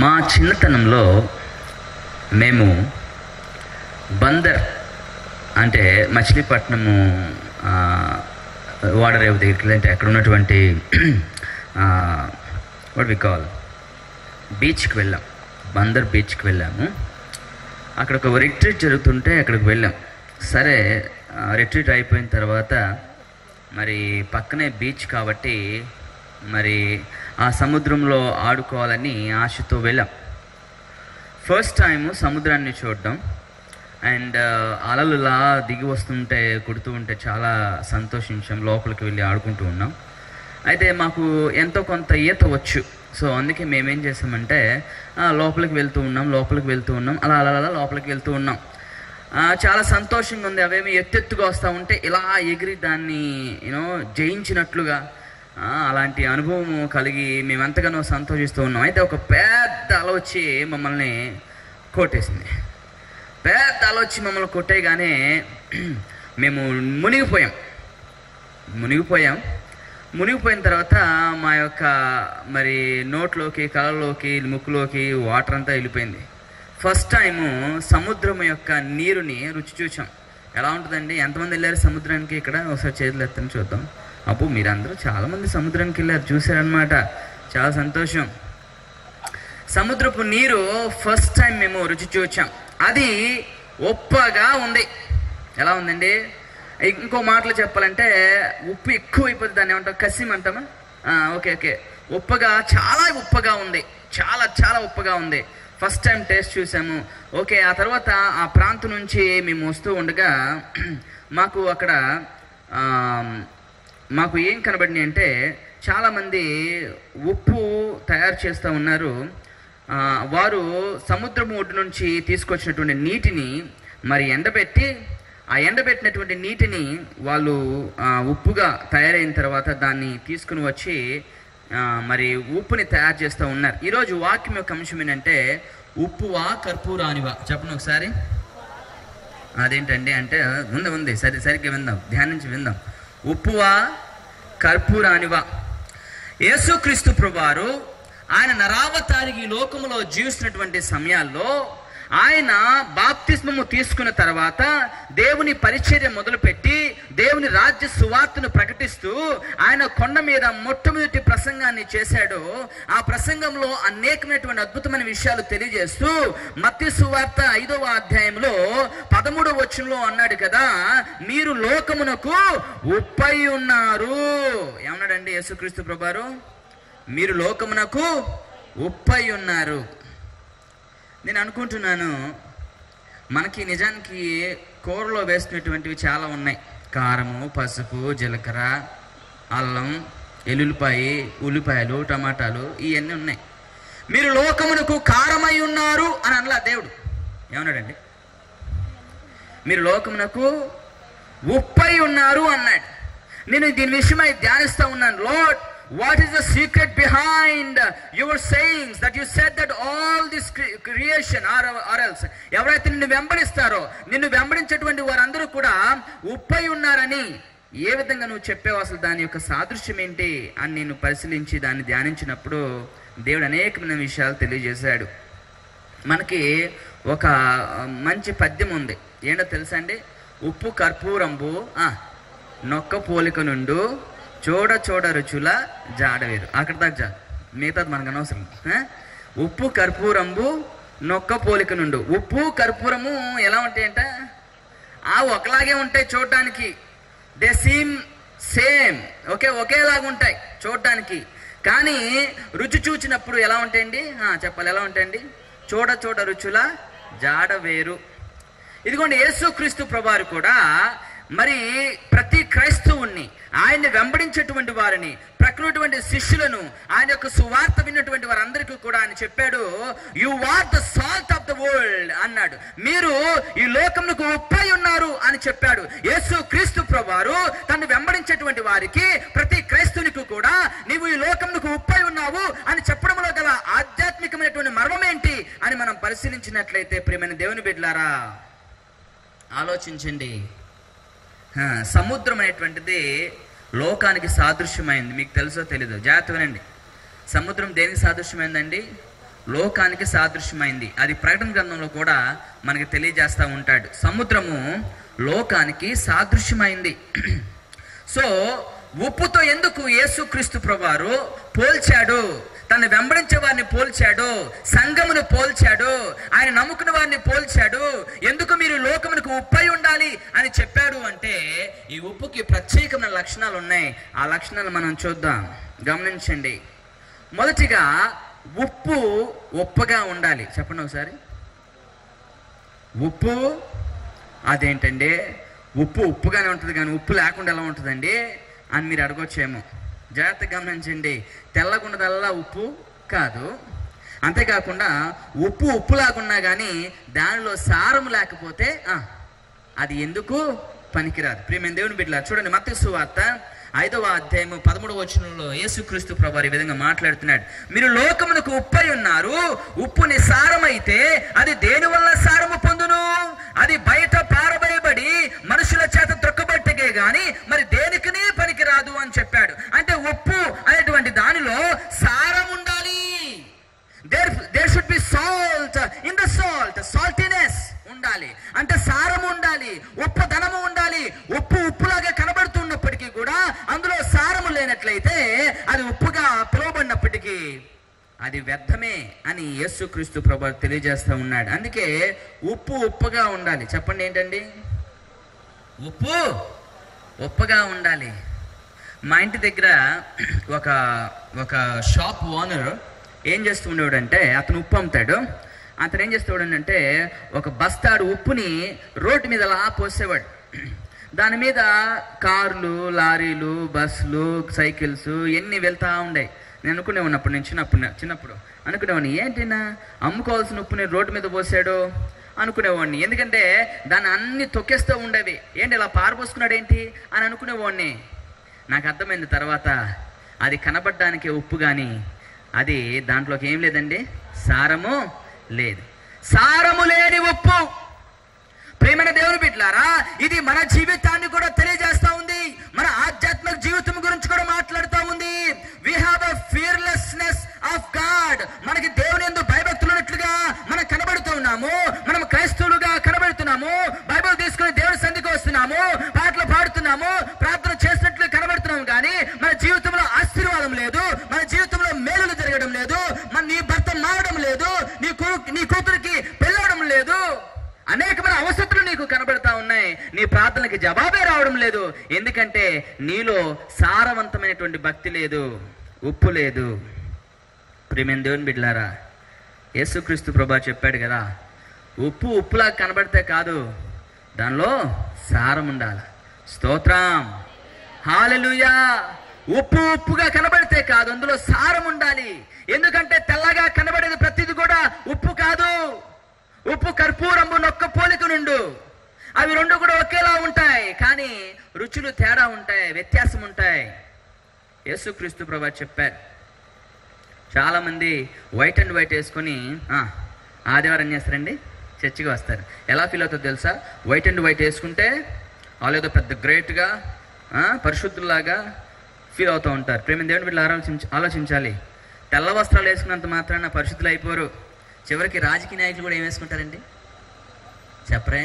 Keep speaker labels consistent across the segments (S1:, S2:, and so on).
S1: మా చిన్నతనంలో మేము బందర్ అంటే మచిలీపట్నము వాడరేవు దగ్గరికి అంటే అక్కడ ఉన్నటువంటి వాట్ వి కాల్ బీచ్కి వెళ్ళాం. బందర్ బీచ్కి వెళ్ళాము. అక్కడ ఒక రిట్రీట్ జరుగుతుంటే అక్కడికి వెళ్ళాం. సరే, రిట్రీట్ అయిపోయిన తర్వాత మరి పక్కనే బీచ్ కాబట్టి మరి ఆ సముద్రంలో ఆడుకోవాలని ఆశతో వెళ్ళాం. ఫస్ట్ టైము సముద్రాన్ని చూడడం అండ్ అలలులా దిగి వస్తుంటే కొడుతూ ఉంటే చాలా సంతోషించాం. లోపలికి వెళ్ళి ఆడుకుంటూ ఉన్నాం. అయితే మాకు ఎంతో కొంత ఈత వచ్చు. సో అందుకే మేమేం చేసామంటే లోపలికి వెళ్తూ ఉన్నాం అలా లోపలికి వెళ్తూ ఉన్నాం. చాలా సంతోషంగా ఉంది. అవేమి ఎత్తెత్తుగా వస్తూ ఉంటే ఇలా ఎగిరి దాన్ని జయించినట్లుగా అలాంటి అనుభవం కలిగి మేము ఎంతగానో సంతోషిస్తూ ఉన్నాం. అయితే ఒక పెద్ద అల వచ్చి మమ్మల్ని కొట్టేసింది. పెద్ద అల వచ్చి మమ్మల్ని కొట్టేయగానే మేము మునిగిపోయిన తర్వాత మా యొక్క మరి నోట్లోకి, కళ్ళలోకి, ముక్కులోకి వాటర్ అంతా వెళ్ళిపోయింది. ఫస్ట్ టైము సముద్రం యొక్క నీరుని రుచి చూసాం. ఎలా ఉంటుందండి? ఎంతమంది వెళ్ళారు సముద్రానికి? ఇక్కడ ఒకసారి చేతులు ఎత్తని చూద్దాం. అప్పుడు మీరందరూ చాలామంది సముద్రానికి వెళ్ళారు, చూశారనమాట. చాలా సంతోషం. సముద్రపు నీరు ఫస్ట్ టైం మేము రుచి చూచాం. అది ఉప్పగా ఉంది. ఎలా ఉందండి? ఇంకో మాటలు చెప్పాలంటే ఉప్పు ఎక్కువ అయిపోతుంది. దాన్ని ఏమంటాం? కసిం అంటామా? ఓకే. ఉప్పగా, చాలా ఉప్పగా ఉంది. చాలా ఉప్పగా ఉంది. ఫస్ట్ టైం టేస్ట్ చూసాము. ఓకే, ఆ తర్వాత ఆ ప్రాంతం నుంచి మేము వస్తూ ఉండగా మాకు అక్కడ మాకు ఏం కనబడినాయి అంటే చాలామంది ఉప్పు తయారు చేస్తూ ఉన్నారు. వారు సముద్రము ఒడ్డు నుంచి తీసుకొచ్చినటువంటి నీటిని మరి ఎండబెట్టి, ఆ ఎండబెట్టినటువంటి నీటిని వాళ్ళు ఉప్పుగా తయారైన తర్వాత దాన్ని తీసుకుని వచ్చి మరి ఉప్పుని తయారు చేస్తూ ఉన్నారు. ఈరోజు వాక్యం యొక్క అంశం ఏంటంటే ఉప్పువా కర్పూరానివా? చెప్పండి ఒకసారి. అదేంటండి అంటే ఉంది సరిగ్గా విందాం, ధ్యానించి విందాం. ఉప్పువా కర్పూరానివా? యేసుక్రీస్తు ప్రభువారు ఆయన నరావతారికి ఈ లోకములో జీవిస్తున్నటువంటి సమయాల్లో ఆయన బాప్తిస్మము తీసుకున్న తర్వాత దేవుని పరిచర్య మొదలుపెట్టి దేవుని రాజ్య సువార్తను ప్రకటిస్తూ ఆయన కొండ మీద మొట్టమొదటి ప్రసంగాన్ని చేశాడు. ఆ ప్రసంగంలో అనేకమైనటువంటి అద్భుతమైన విషయాలు తెలియజేస్తూ మత్తయి సువార్త 5వ అధ్యాయంలో 13వ వచనంలో అన్నాడు కదా, మీరు లోకమునకు ఉప్పై ఉన్నారు. ఏమన్నాడండి యేసుక్రీస్తు ప్రభువారు? మీరు లోకమునకు ఉప్పై ఉన్నారు. నేను అనుకుంటున్నాను మనకి నిజానికి కూరలో వేసుకునేటువంటివి చాలా ఉన్నాయి. కారము, పసుపు, జీలకర్ర, అల్లం, ఎల్లుల్లిపాయ, ఉల్లిపాయలు, టమాటాలు, ఇవన్నీ ఉన్నాయి. మీరు లోకమునకు కారమై ఉన్నారు అని అనలా దేవుడు. ఏమన్నాడండి? మీరు లోకమునకు ఉప్పై ఉన్నారు అన్నాడు. నేను దీని విషయమై ధ్యానిస్తూ ఉన్నాను. Lord, what is the secret behind your sayings that you said that all this creation or else ఎవరైతే నిన్ను వెంబడిస్తారో, నిన్ను వెంబడించేటువంటి వారందరూ కూడా ఉప్పై ఉన్నారని ఏ విధంగా నువ్వు చెప్పావు? అసలు దాని యొక్క సాదృశ్యం ఏంటి అని నేను పరిశీలించి దాన్ని ధ్యానించినప్పుడు దేవుడు అనేకమైన విషయాలు తెలియజేశాడు. మనకి ఒక మంచి పద్యం ఉంది. ఏంటో తెలుసా అండి? ఉప్పు కర్పూరంబు నొక్క పోలిక నుండు చూడ రుచుల జాడవేరు. అక్కడ దాకా చాలు, మిగతాది మనకు అనవసరం. ఉప్పు కర్పూరంబు నొక్క పోలిక నుండు. ఉప్పు కర్పూరము ఎలా ఉంటాయంట? ఒకలాగే ఉంటాయి చూడటానికి. దే సీమ్ సేమ్, ఒకేలాగా ఉంటాయి చూడటానికి. కానీ రుచి చూచినప్పుడు ఎలా ఉంటాయండి? చెప్పాలి, ఎలా ఉంటాయండి? చూడ రుచుల జాడ వేరు. ఇదిగోండి, యేసుక్రీస్తు ప్రభువారు కూడా మరి ప్రతి క్రైస్తవుణ్ణి, ఆయన్ని వెంబడించేటువంటి వారిని, ప్రక్కనటువంటి శిష్యులను, ఆయన యొక్క సువార్త విన్నటువంటి వారందరికీ కూడా ఆయన చెప్పాడు, you are the salt of the world అన్నాడు. మీరు ఈ లోకమునకు ఉప్పై ఉన్నారు అని చెప్పాడు. యేసు క్రీస్తు ప్రభువారు తను వెంబడించేటువంటి వారికి, ప్రతి క్రైస్తవునికి కూడా నీవు ఈ లోకమునకు ఉప్పై ఉన్నావు అని చెప్పడంలో గల ఆధ్యాత్మికమైనటువంటి మర్మం ఏంటి అని మనం పరిశీలించినట్లయితే ప్రియమైన దేవుని బిడ్డలారా ఆలోచించండి. సముద్రం అనేటువంటిది లోకానికి సాదృశ్యమైంది. మీకు తెలుసో తెలీదో, జాగ్రత్తగానండి. సముద్రం దేనికి సాదృశ్యమైందండి? లోకానికి సాదృశ్యమైంది. అది ప్రకటన గ్రంథంలో కూడా మనకి తెలియజేస్తూ ఉంటాడు. సముద్రము లోకానికి సాదృశ్యమైంది. సో ఉప్పుతో ఎందుకు యేసుక్రీస్తు ప్రభువారు పోల్చాడు? తను వెంబడించే వారిని పోల్చాడు, సంఘమును పోల్చాడు, ఆయన నమ్ముకున్న వారిని పోల్చాడు. ఎందుకు మీరు లోకమునకు ఉప్పై ఉండాలి అని చెప్పాడు అంటే, ఈ ఉప్పుకి ప్రత్యేకమైన లక్షణాలు ఉన్నాయి. ఆ లక్షణాలు మనం చూద్దాం, గమనించండి. మొదటిగా ఉప్పు ఉప్పగా ఉండాలి. చెప్పండి ఒకసారి. ఉప్పు అదేంటండి, ఉప్పు ఉప్పుగానే ఉంటుంది కానీ ఉప్పు లేకుండా ఎలా ఉంటుందండి అని మీరు అడగొచ్చేమో. జాగ్రత్తగా గమనించండి. తెల్లగుండదల్లా ఉప్పు కాదు. అంతేకాకుండా ఉప్పు ఉప్పులాగున్నా కానీ దానిలో సారం లేకపోతే అది ఎందుకు పనికిరాదు. ప్రియమైన దేవుని బిడ్డలారా, చూడండి మత్తయి సువార్త 5వ అధ్యాయము 13వ వచనంలో యేసుక్రీస్తు ప్రభువారు ఈ విధంగా మాట్లాడుతున్నాడు. మీరు లోకమునకు ఉప్పై ఉన్నారు. ఉప్పు నిస్సారమైతే అది దేని వల్ల సారము పొందును? అది బయట పారబోయబడి మనుషుల చేత త్రొక్కబట్టకే గాని మరి దేనికిని పనికిరాదు అని చెప్పాడు. అంటే ఉప్పు అనేటువంటి దానిలో సారం ఉండాలి. There should be salt in the salt. Saltiness ఉండాలి, అంటే సారము ఉండాలి, ఉప్పు ధనము ఉండాలి. ఉప్పు ఉప్పులాగా కనబడుతున్నప్పటికీ కూడా అందులో సారము లేనట్లయితే అది ఉప్పుగా పిలువబడినప్పటికీ అది వ్యర్థమే అని యేసుక్రీస్తు ప్రభువు తెలియజేస్తూ ఉన్నాడు. అందుకే ఉప్పు ఉప్పుగా ఉండాలి. చెప్పండి ఏంటండి? ఉప్పు ఉప్పుగా ఉండాలి. మా ఇంటి దగ్గర ఒక షాప్ ఓనర్ ఏం చేస్తూ ఉండేవాడంటే, అతను ఉప్పు అమ్ముతాడు. అతను ఏం చేసేవాడంటే ఒక బస్తాడు ఉప్పుని రోడ్డు మీద అలా పోసేవాడు. దాని మీద కార్లు, లారీలు, బస్సులు, సైకిల్స్ ఎన్ని వెళ్తూ ఉండే. నేను అనుకునేవాడిని అప్పుడు, నేను చిన్నప్పుడు అనుకునేవాడిని, ఏంటినా అమ్ముకోవాల్సిన ఉప్పు నేను రోడ్డు మీద పోసాడు అనుకునేవాడిని. ఎందుకంటే దాన్ని అన్ని తొక్కేస్తూ ఉండేవి. ఏంటి ఇలా పారబోసుకున్నాడు ఏంటి అని అనుకునేవాడిని. నాకు అర్థమైంది తర్వాత, అది కనబడడానికి ఉప్పు కానీ అది దాంట్లోకి ఏం లేదండి, సారము లేదు. సారము లేని ఉప్పు. ప్రియమైన దేవుని బిడ్డలారా, ఇది మన జీవితాన్ని కూడా తెలియజేస్తా ఉంది. మన ఆధ్యాత్మిక జీవితం గురించి కూడా మాట్లాడుతూ ఉంది. We have a fearlessness of God. మనకి దేవుని యందు భయభక్తులు ఉన్నట్లుగా మనం కనబడుతూ ఉన్నాము. మనం క్రైస్తవులుగా కనబడుతున్నాము. బైబిల్ తీసుకుని దేవుని సన్నిధికి వస్తున్నాము, పాటలు పాడుతున్నాము, ప్రార్థన చేసినట్లు కనబడుతున్నాము. కానీ మన జీవితంలో ఆశీర్వాదం లేదు, మన జీవితంలో మేలులు జరగడం లేదు, నీ భర్త మారడం లేదు, నీ కూతురికి పెళ్ళవడం లేదు, అనేకమైన అవసరాలు నీకు కనబడతా ఉన్నాయి. నీ ప్రార్థనకి జవాబే రావడం లేదు. ఎందుకంటే నీలో సారవంతమైనటువంటి భక్తి లేదు, ఉప్పు లేదు. ప్రియమైన దేవుని బిడ్డలారా, యేసుక్రీస్తు ప్రభువు చెప్పాడు కదా, ఉప్పు ఉప్పులా కనబడితే కాదు, దానిలో సారం ఉండాలి. స్తోత్రం, హల్లెలూయా. ఉప్పు ఉప్పుగా కనబడితే కాదు, అందులో సారం ఉండాలి. ఎందుకంటే తెల్లగా కనబడేది ప్రతిది కూడా ఉప్పు కాదు. ఉప్పు కర్పూరము నొక్క పోలిక నుండు. అవి రెండు కూడా ఒకేలా ఉంటాయి, కానీ రుచులు తేడా ఉంటాయి, వ్యత్యాసం ఉంటాయి. యేసుక్రీస్తు ప్రభువు చెప్పారు. చాలా మంది వైట్ అండ్ వైట్ వేసుకొని ఆదివారం చేస్తారండి, చర్చికి వస్తారు. ఎలా ఫీల్ అవుతుందో తెలుసా? వైట్ అండ్ వైట్ వేసుకుంటే వాళ్ళు ఏదో పెద్ద గ్రేట్గా పరిశుద్ధులాగా ఫీల్ అవుతూ ఉంటారు. ప్రేమ దేవుని వీళ్ళు ఆలోచించాలి. తెల్ల వస్త్రాలు వేసుకున్నంత మాత్రాన పరిశుద్ధులు అయిపోరు. చివరికి రాజకీయ నాయకులు కూడా ఏం వేసుకుంటారండి చెప్పరే?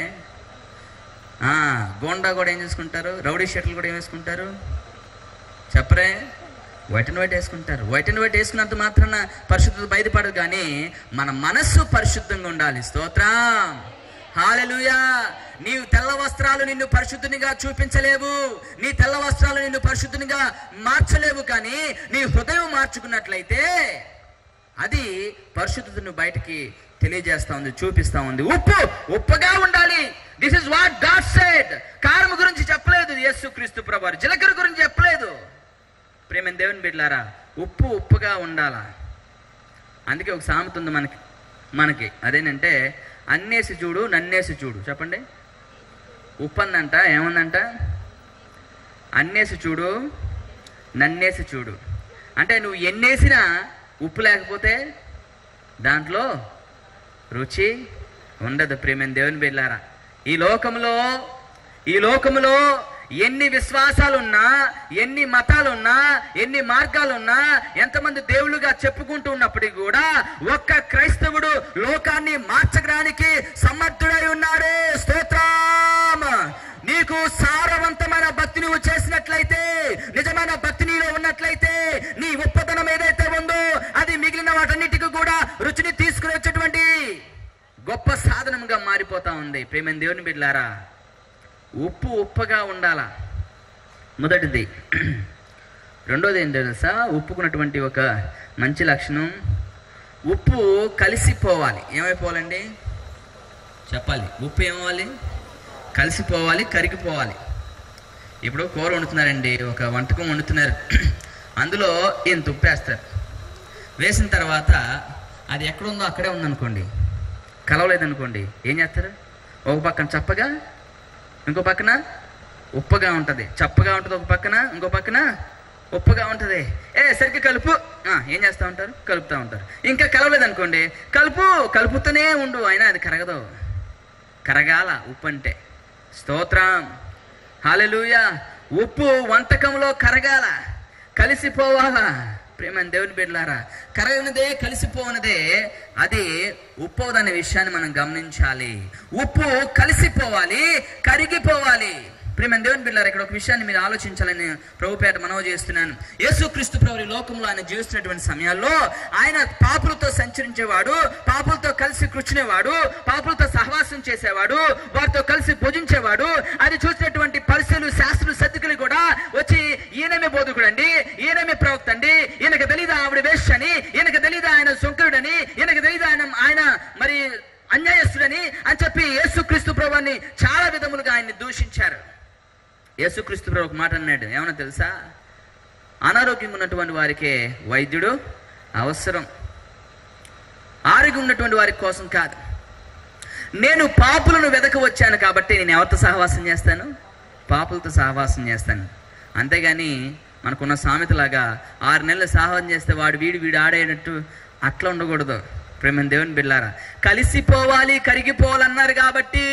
S1: గోండా కూడా ఏం చేసుకుంటారు, రౌడీ షర్ట్లు కూడా ఏం వేసుకుంటారు చెప్పరే? వైట్ అండ్ వైట్ వేసుకుంటారు. వైట్ అండ్ వైట్ వేసుకున్నంత మాత్రాన పరిశుద్ధత బయటపడదు, కానీ మన మనస్సు పరిశుద్ధంగా ఉండాలి. స్తోత్రం, హల్లెలూయా. నీవు తెల్ల వస్త్రాలు నిన్ను పరిశుద్ధునిగా చూపించలేవు, నీ తెల్ల వస్త్రాలు నిన్ను పరిశుద్ధునిగా మార్చలేవు. కానీ నీ హృదయం మార్చుకున్నట్లయితే అది పరిశుద్ధతను బయటికి తెలియజేస్తా ఉంది, చూపిస్తా ఉంది. ఉప్పు ఉప్పుగా ఉండాలి. This is what God said. కారం గురించి చెప్పలేదు యేసుక్రీస్తు ప్రభువు, జీలకర్ర గురించి చెప్పలేదు. ప్రేమ దేవుని బిడ్డలారా, ఉప్పు ఉప్పుగా ఉండాలా. అందుకే ఒక సామెత ఉంది మనకి అదేంటంటే, అన్నేసి చూడు నన్నేసి చూడు. చెప్పండి. ఉప్పు అందంట, ఏముందంట? అన్నేసి చూడు నన్నేసి చూడు. అంటే నువ్వు ఎన్నేసినా ఉప్పు లేకపోతే దాంట్లో రుచి ఉండదు. ప్రేమ దేవుని బిడ్డలారా, ఈ లోకంలో ఎన్ని విశ్వాసాలున్నా, ఎన్ని మతాలున్నా, ఎన్ని మార్గాలున్నా, ఎంతమంది దేవుళ్ళుగా చెప్పుకుంటూ ఉన్నప్పటికీ కూడా ఒక్క క్రైస్తవుడు లోకాన్ని మార్చడానికి సమర్థుడై ఉన్నాడే. స్తోత్రం. నీకు సారవంతమైన భక్తి నువ్వు చేసినట్లయితే, నిజమైన భక్తి నీలో ఉన్నట్లయితే, నీ ఉప్పదనం ఏదైతే ఉందో అది మిగిలిన వాటన్నిటికీ కూడా రుచిని తీసుకుని వచ్చేటువంటి గొప్ప సాధనంగా మారిపోతా ఉంది. ప్రేమ దేవుని బిడ్డలారా, ఉప్పు ఉప్పగా ఉండాలా, మొదటిది. రెండోది ఏం తెలుసా? ఉప్పుకున్నటువంటి ఒక మంచి లక్షణం, ఉప్పు కలిసిపోవాలి. ఏమైపోవాలండి చెప్పాలి? ఉప్పు ఏమవ్వాలి? కలిసిపోవాలి, కరిగిపోవాలి. ఇప్పుడు కూర వండుతున్నారండి, ఒక వంటకం వండుతున్నారు, అందులో ఇంత ఉప్పు వేస్తారు. వేసిన తర్వాత అది ఎక్కడుందో అక్కడే ఉందనుకోండి, కలవలేదనుకోండి, ఏం చేస్తారు? ఒక పక్కన చప్పగా, ఇంకో పక్కన ఉప్పగా ఉంటుంది. చప్పగా ఉంటుంది ఒక పక్కన, ఇంకో పక్కన ఉప్పుగా ఉంటుంది. సరిగ్గా కలుపు. ఏం చేస్తూ ఉంటారు? కలుపుతూ ఉంటారు. ఇంకా కలవలేదనుకోండి, కలుపుతూనే ఉండు, అయినా అది కరగదు. కరగాల ఉప్పు అంటే. స్తోత్రం. హల్లెలూయా. ఉప్పు వంటకంలో కరగాల, కలిసిపోవాలా. ప్రేమ దేవుని బిడ్డలారా, కరగనిదే, కలిసిపోనిదే అది ఉప్పు అనే విషయాన్ని మనం గమనించాలి. ఉప్పు కలిసిపోవాలి, కరిగిపోవాలి. ప్రేమ దేవుని బిడ్డలారా, ఇక్కడ ఒక విషయాన్ని మీరు ఆలోచించాలని ప్రభుపేట మనవి చేస్తున్నాను. యేసుక్రీస్తు ప్రభు లోకంలో ఆయన జీవిస్తున్నటువంటి సమయాల్లో ఆయన పాపులతో సంచరించేవాడు, పాపులతో కలిసి కూర్చునేవాడు, పాపులతో సహవాసం చేసేవాడు, వారితో కలిసి భుజించేవాడు. అది చూసినటువంటి పరిసలు, శాస్త్రులు, సద్దుకులు కూడా వచ్చి ఈయనమే బోధకుడు అండి, ఈయనమే ప్రవక్త అండి, ఈయనకు తెలీదా ఆవిడ వేశ్య అని, ఈయనకు తెలీదా ఆయన సొంకరుడని, ఈయనకు తెలీదా ఆయన మరి అన్యాయస్తుడని అని చెప్పి యేసుక్రీస్తు ప్రభుని చాలా విధములుగా ఆయన్ని దూషించారు. యేసుక్రీస్తు ప్రభు ఒక మాట అన్నాడు, ఏమన్నా తెలుసా? అనారోగ్యం ఉన్నటువంటి వారికే వైద్యుడు అవసరం, ఆరోగ్యం ఉన్నటువంటి వారి కోసం కాదు. నేను పాపులను వెదక వచ్చాను కాబట్టి నేను ఎవరితో సహవాసం చేస్తాను? పాపులతో సహవాసం చేస్తాను. అంతేగాని మనకున్న సామెతలాగా 6 నెలలు సహవాసం చేస్తే వాడు వీడు ఆడేటట్టు అట్లా ఉండకూడదు. ప్రేమ దేవుని బిడ్డలారా, కలిసిపోవాలి, కరిగిపోవాలన్నారు కాబట్టి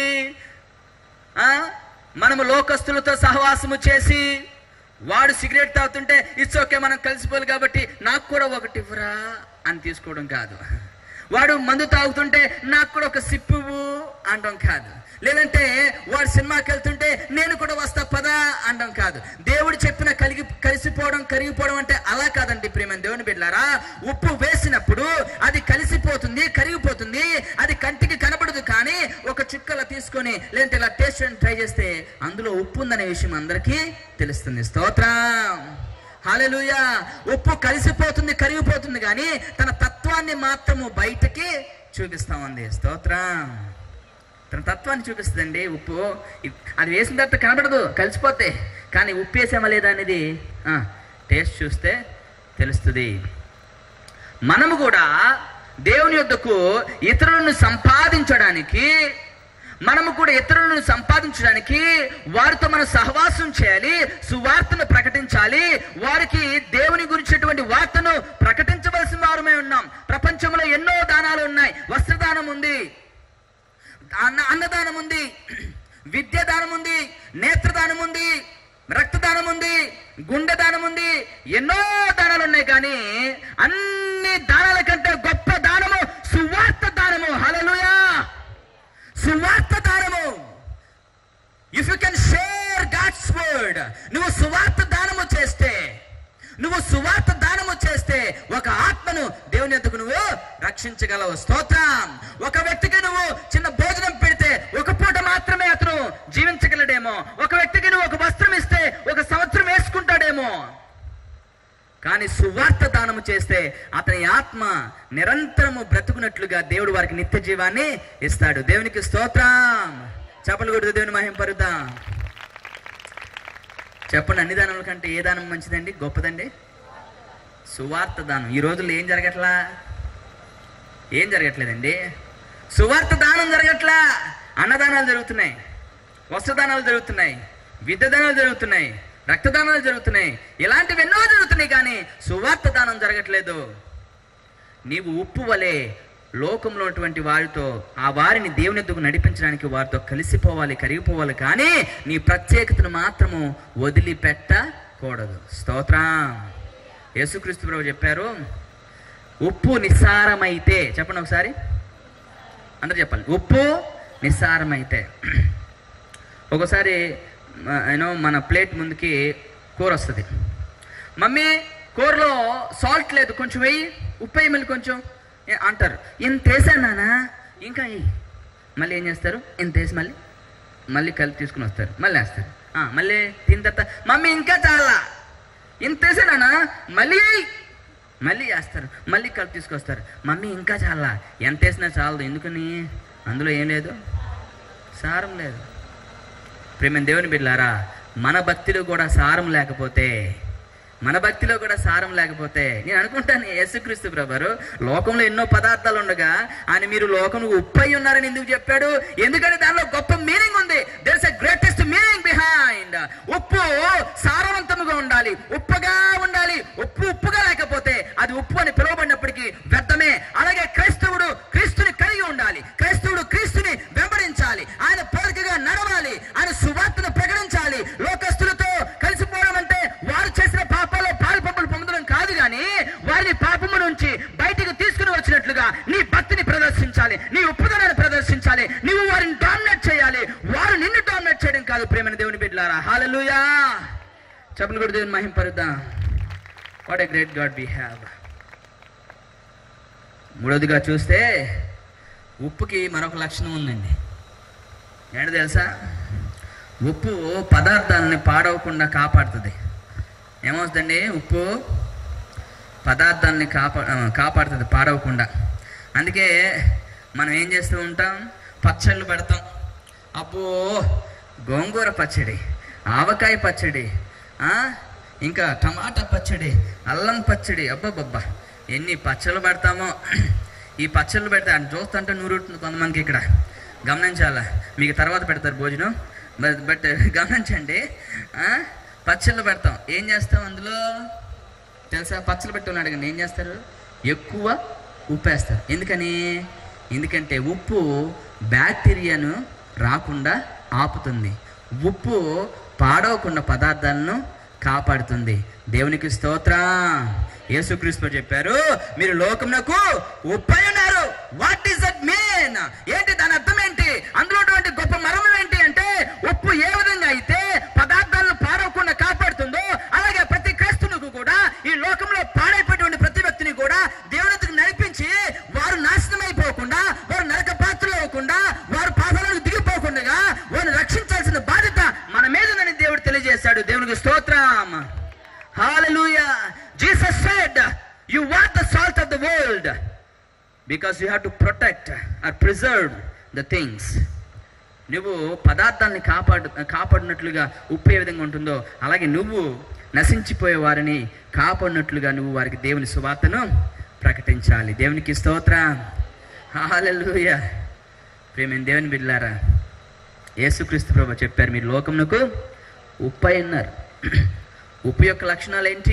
S1: మనము లోకస్తులతో సహవాసము చేసి, వాడు సిగరెట్ తాగుతుంటే ఇట్స్ ఓకే, మనం కలిసిపోవాలి కాబట్టి నాకు కూడా ఒకటి ఇవ్వరా అని తీసుకోవడం కాదు. వాడు మందు తాగుతుంటే నాకు కూడా ఒక సిప్పు అనడం కాదు. లేదంటే వాడు సినిమాకి వెళ్తుంటే నేను కూడా వస్తా పదా అనడం కాదు. దేవుడు చెప్పిన కలిసిపోవడం, కరిగిపోవడం అంటే అలా కాదండి. ప్రేమ దేవుని బిడ్డలారా, ఉప్పు వేసినప్పుడు అది కలిసిపోతుంది, కరిగిపోతుంది. అది కంటికి కనబడదు, కానీ ఒక చుక్కలా తీసుకొని లేదంటే ఇలా టేస్ట్ ట్రై చేస్తే అందులో ఉప్పు ఉందనే విషయం అందరికీ తెలుస్తుంది. స్తోత్రం. హల్లెలూయా. ఉప్పు కలిసిపోతుంది, కరిగిపోతుంది, కానీ తన తత్వాన్ని మాత్రము బయటకి చూపిస్తా ఉంది. స్తోత్రం. తన తత్వాన్ని చూపిస్తుందండి ఉప్పు. అది వేసిన తర్వాత కనబడదు, కలిసిపోతే, కానీ ఉప్పు వేసామా లేదా అనేది టేస్ట్ చూస్తే తెలుస్తుంది. మనము కూడా దేవుని యొద్దకు ఇతరులను సంపాదించడానికి, వారితో మనం సహవాసం చేయాలి, సువార్తను ప్రకటించాలి, వారికి దేవుని గురించినటువంటి వార్తను ప్రకటించవలసిన వారమే ఉన్నాం. ప్రపంచంలో ఎన్నో దానాలు ఉన్నాయి. వస్త్రదానం ఉంది, అన్నదానం ఉంది, విద్యాదానం ఉంది, నేత్రదానం ఉంది, రక్తదానం ఉంది, గుండె దానం ఉంది, ఎన్నో దానాలు ఉన్నాయి. కానీ అన్ని దానాల కంటే గొప్ప దానము సువార్త దానము. హల్లెలూయా. సువార్త దానము. If you can share God's word, నువ్వు సువార్త దానము చేస్తే ఒక ఆత్మను దేవుని యొద్దకు నువ్వు రక్షించగలవు. స్తోత్రం. ఒక వ్యక్తికి నువ్వు చిన్న భోజనం పెడితే ఒక పూట మాత్రమే అతను జీవించగలడేమో. ఒక వ్యక్తికి నువ్వు ఒక వస్త్రం ఇస్తే 1 సంవత్సరం వేసుకుంటాడేమో. కానీ సువార్త దానము చేస్తే అతని ఆత్మ నిరంతరము బ్రతుకున్నట్లుగా దేవుడు వారికి నిత్య జీవాన్ని ఇస్తాడు. దేవునికి స్తోత్రం. చప్పలు కొడుతూ దేవుని మహింపరుద్దాం. చెప్పండి, అన్ని దానముల కంటే ఏ దానం మంచిదండి, గొప్పదండి? సువార్త దానం. ఈ రోజుల్లో ఏం జరగట్లేదండి. సువార్త దానం జరగట్లా. అన్నదానాలు జరుగుతున్నాయి, వస్త్రదానాలు జరుగుతున్నాయి, విద్యాదానాలు జరుగుతున్నాయి, రక్తదానాలు జరుగుతున్నాయి, ఇలాంటివి ఎన్నో జరుగుతున్నాయి, కానీ సువార్త దానం జరగట్లేదు. నీవు ఉప్పు వలె లోకంలో ఉన్నటువంటి వారితో ఆ వారిని దేవుని ఎద్దుకు నడిపించడానికి వారితో కలిసిపోవాలి, కరిగిపోవాలి, కానీ నీ ప్రత్యేకతను మాత్రము వదిలిపెట్టకూడదు. స్తోత్రం. యేసుక్రీస్తు ప్రభు చెప్పారు, ఉప్పు నిస్సారమైతే, చెప్పండి ఒకసారి అందరూ చెప్పాలి, ఉప్పు నిస్సారమైతే. ఒకసారి మన ప్లేట్ ముందుకి కూర వస్తుంది, మమ్మీ కూరలో సాల్ట్ లేదు, కొంచెం వేయి, ఉప్పు వేయి, మళ్ళీ కొంచెం అంటారు. ఇంత వేసాను నాన్న, ఇంకా వేయి. మళ్ళీ ఏం చేస్తారు, ఇంత వేసి మళ్ళీ కలిపి తీసుకుని వస్తారు, మళ్ళీ వేస్తారు. మళ్ళీ తిన్న తర్వాత మమ్మీ ఇంకా చాలా, ఇంత వేసానా, మళ్ళీ వేస్తారు, మళ్ళీ కలిపి తీసుకొస్తారు. మమ్మీ ఇంకా చాలా, ఎంత వేసినా చాలదు. ఎందుకని? అందులో ఏం లేదు, సారం లేదు. ప్రేమ దేవుని బిడ్డలారా, మన భక్తిలో కూడా సారం లేకపోతే, నేను అనుకుంటాను, యేసుక్రీస్తు ప్రభువారు లోకంలో ఎన్నో పదార్థాలు ఉండగా ఆయన మీరు లోకం ఉప్పు అయి ఉన్నారని ఎందుకు చెప్పాడు? ఎందుకంటే దానిలో గొప్ప మీనింగ్ ఉంది. There is a greatest meaning behind. ఉప్పు సారవంతముగా ఉండాలి, ఉప్పుగా ఉండాలి. ఉప్పుగా లేకపోతే అది ఉప్పు అని పిలువబడినప్పటికీ వ్యర్థమే. అలాగే క్రీస్తుని కలిగి ఉండాలి, క్రీస్తుని వెంబడించాలి, ఆయన పోలికగా నడవాలి, ఆయన సువార్తను ప్రకటించాలి. లోకస్తులతో కలిసిపోవడం అంటే వారు చేసిన పాపాల్లో పాలు పొందడం కాదు, కానీ వారిని పాపము నుంచి బయటికి తీసుకుని వచ్చినట్లుగా నీ భక్తిని ప్రదర్శించాలి, నీ ఉప్పుదనాన్ని ప్రదర్శించాలి. నీవు వారిని డామినేట్ చేయాలి, వారు నిన్ను డామినేట్ చేయడం కాదు. ప్రేమైన దేవుని బిడ్డలారా, హల్లెలూయా. చెప్పండి కూడా దేవుని మహింపరుద్దాం. What a great God we have. మూడవదిగా చూస్తే ఉప్పుకి మరొక లక్షణం ఉందండి. ఏంటో తెలుసా? ఉప్పు పదార్థాలని పాడవకుండా కాపాడుతుంది. ఏమవుతుందండి? ఉప్పు పదార్థాలని కాపాడుతుంది పాడవకుండా. అందుకే మనం ఏం చేస్తూ ఉంటాం, పచ్చళ్ళు పెడతాం. అబ్బో, గోంగూర పచ్చడి, ఆవకాయ పచ్చడి, ఇంకా టమాటా పచ్చడి, అల్లం పచ్చడి, అబ్బబ్బబ్బా ఎన్ని పచ్చళ్ళు పెడతామో. ఈ పచ్చళ్ళు పెడితే అని చూస్తుంటే నూరుతుంది కొంతమందికి. ఇక్కడ గమనించాలా, మీకు తర్వాత పెడతారు భోజనం, బట్ గమనించండి. పచ్చళ్ళు పెడతాం, ఏం చేస్తాం అందులో తెలుసా? పచ్చళ్ళు పెట్టుకుని అడగండి, ఏం చేస్తారు? ఎక్కువ ఉప్పు వేస్తారు. ఎందుకంటే ఉప్పు బ్యాక్టీరియాను రాకుండా ఆపుతుంది. ఉప్పు పాడవకుండా పదార్థాలను కాపాడుతుంది. దేవునికి స్తోత్రం. యేసుక్రీస్తు చెప్పారు, మీరు లోకమునకు ఉప్పై ఉన్నారు. What is that mean? ఏంటి దాని అర్థం ఏంటి? అందులో ఉన్నటువంటి గొప్ప మర్మం ఏంటి అంటే, ఉప్పు ఏ విధంగా అయితే పదార్థాలను పాడవకుండా కాపాడుతుందో, అలాగే ప్రతి క్రైస్తవునికి కూడా ఈ లోకంలో పాడైపోయినటువంటి ప్రతి వ్యక్తిని కూడా దేవునికి నడిపించి వారు నాశనం అయిపోకుండా, వారు నరక పాత్రలు అవ్వకుండా, వారు పాపాలకు దిగిపోకుండా వారిని రక్షించాల్సిన బాధ్యత మన మీద ఉందని దేవుడు తెలియజేశాడు. దేవునికి స్తోత్రం. Hallelujah. Jesus said, you are the salt of the world because you have to protect or preserve the things. నువ్వు పదార్థాన్ని కాపాడినట్లుగా ఉప్పు ఏ విధంగా ఉంటుందో, అలాగే నువ్వు నశించిపోయే వారిని కాపాడినట్లుగా నువ్వు వారికి దేవుని సువార్తను ప్రకటించాలి. దేవునికి స్తోత్రం. హల్లెలూయా. ప్రియమైన దేవుని బిడ్డలారా, యేసుక్రీస్తు ప్రభువు చెప్పారు, మీరు లోకమునకు ఉప్పు అన్నారు. ఉప్పు యొక్క లక్షణాలు ఏంటి?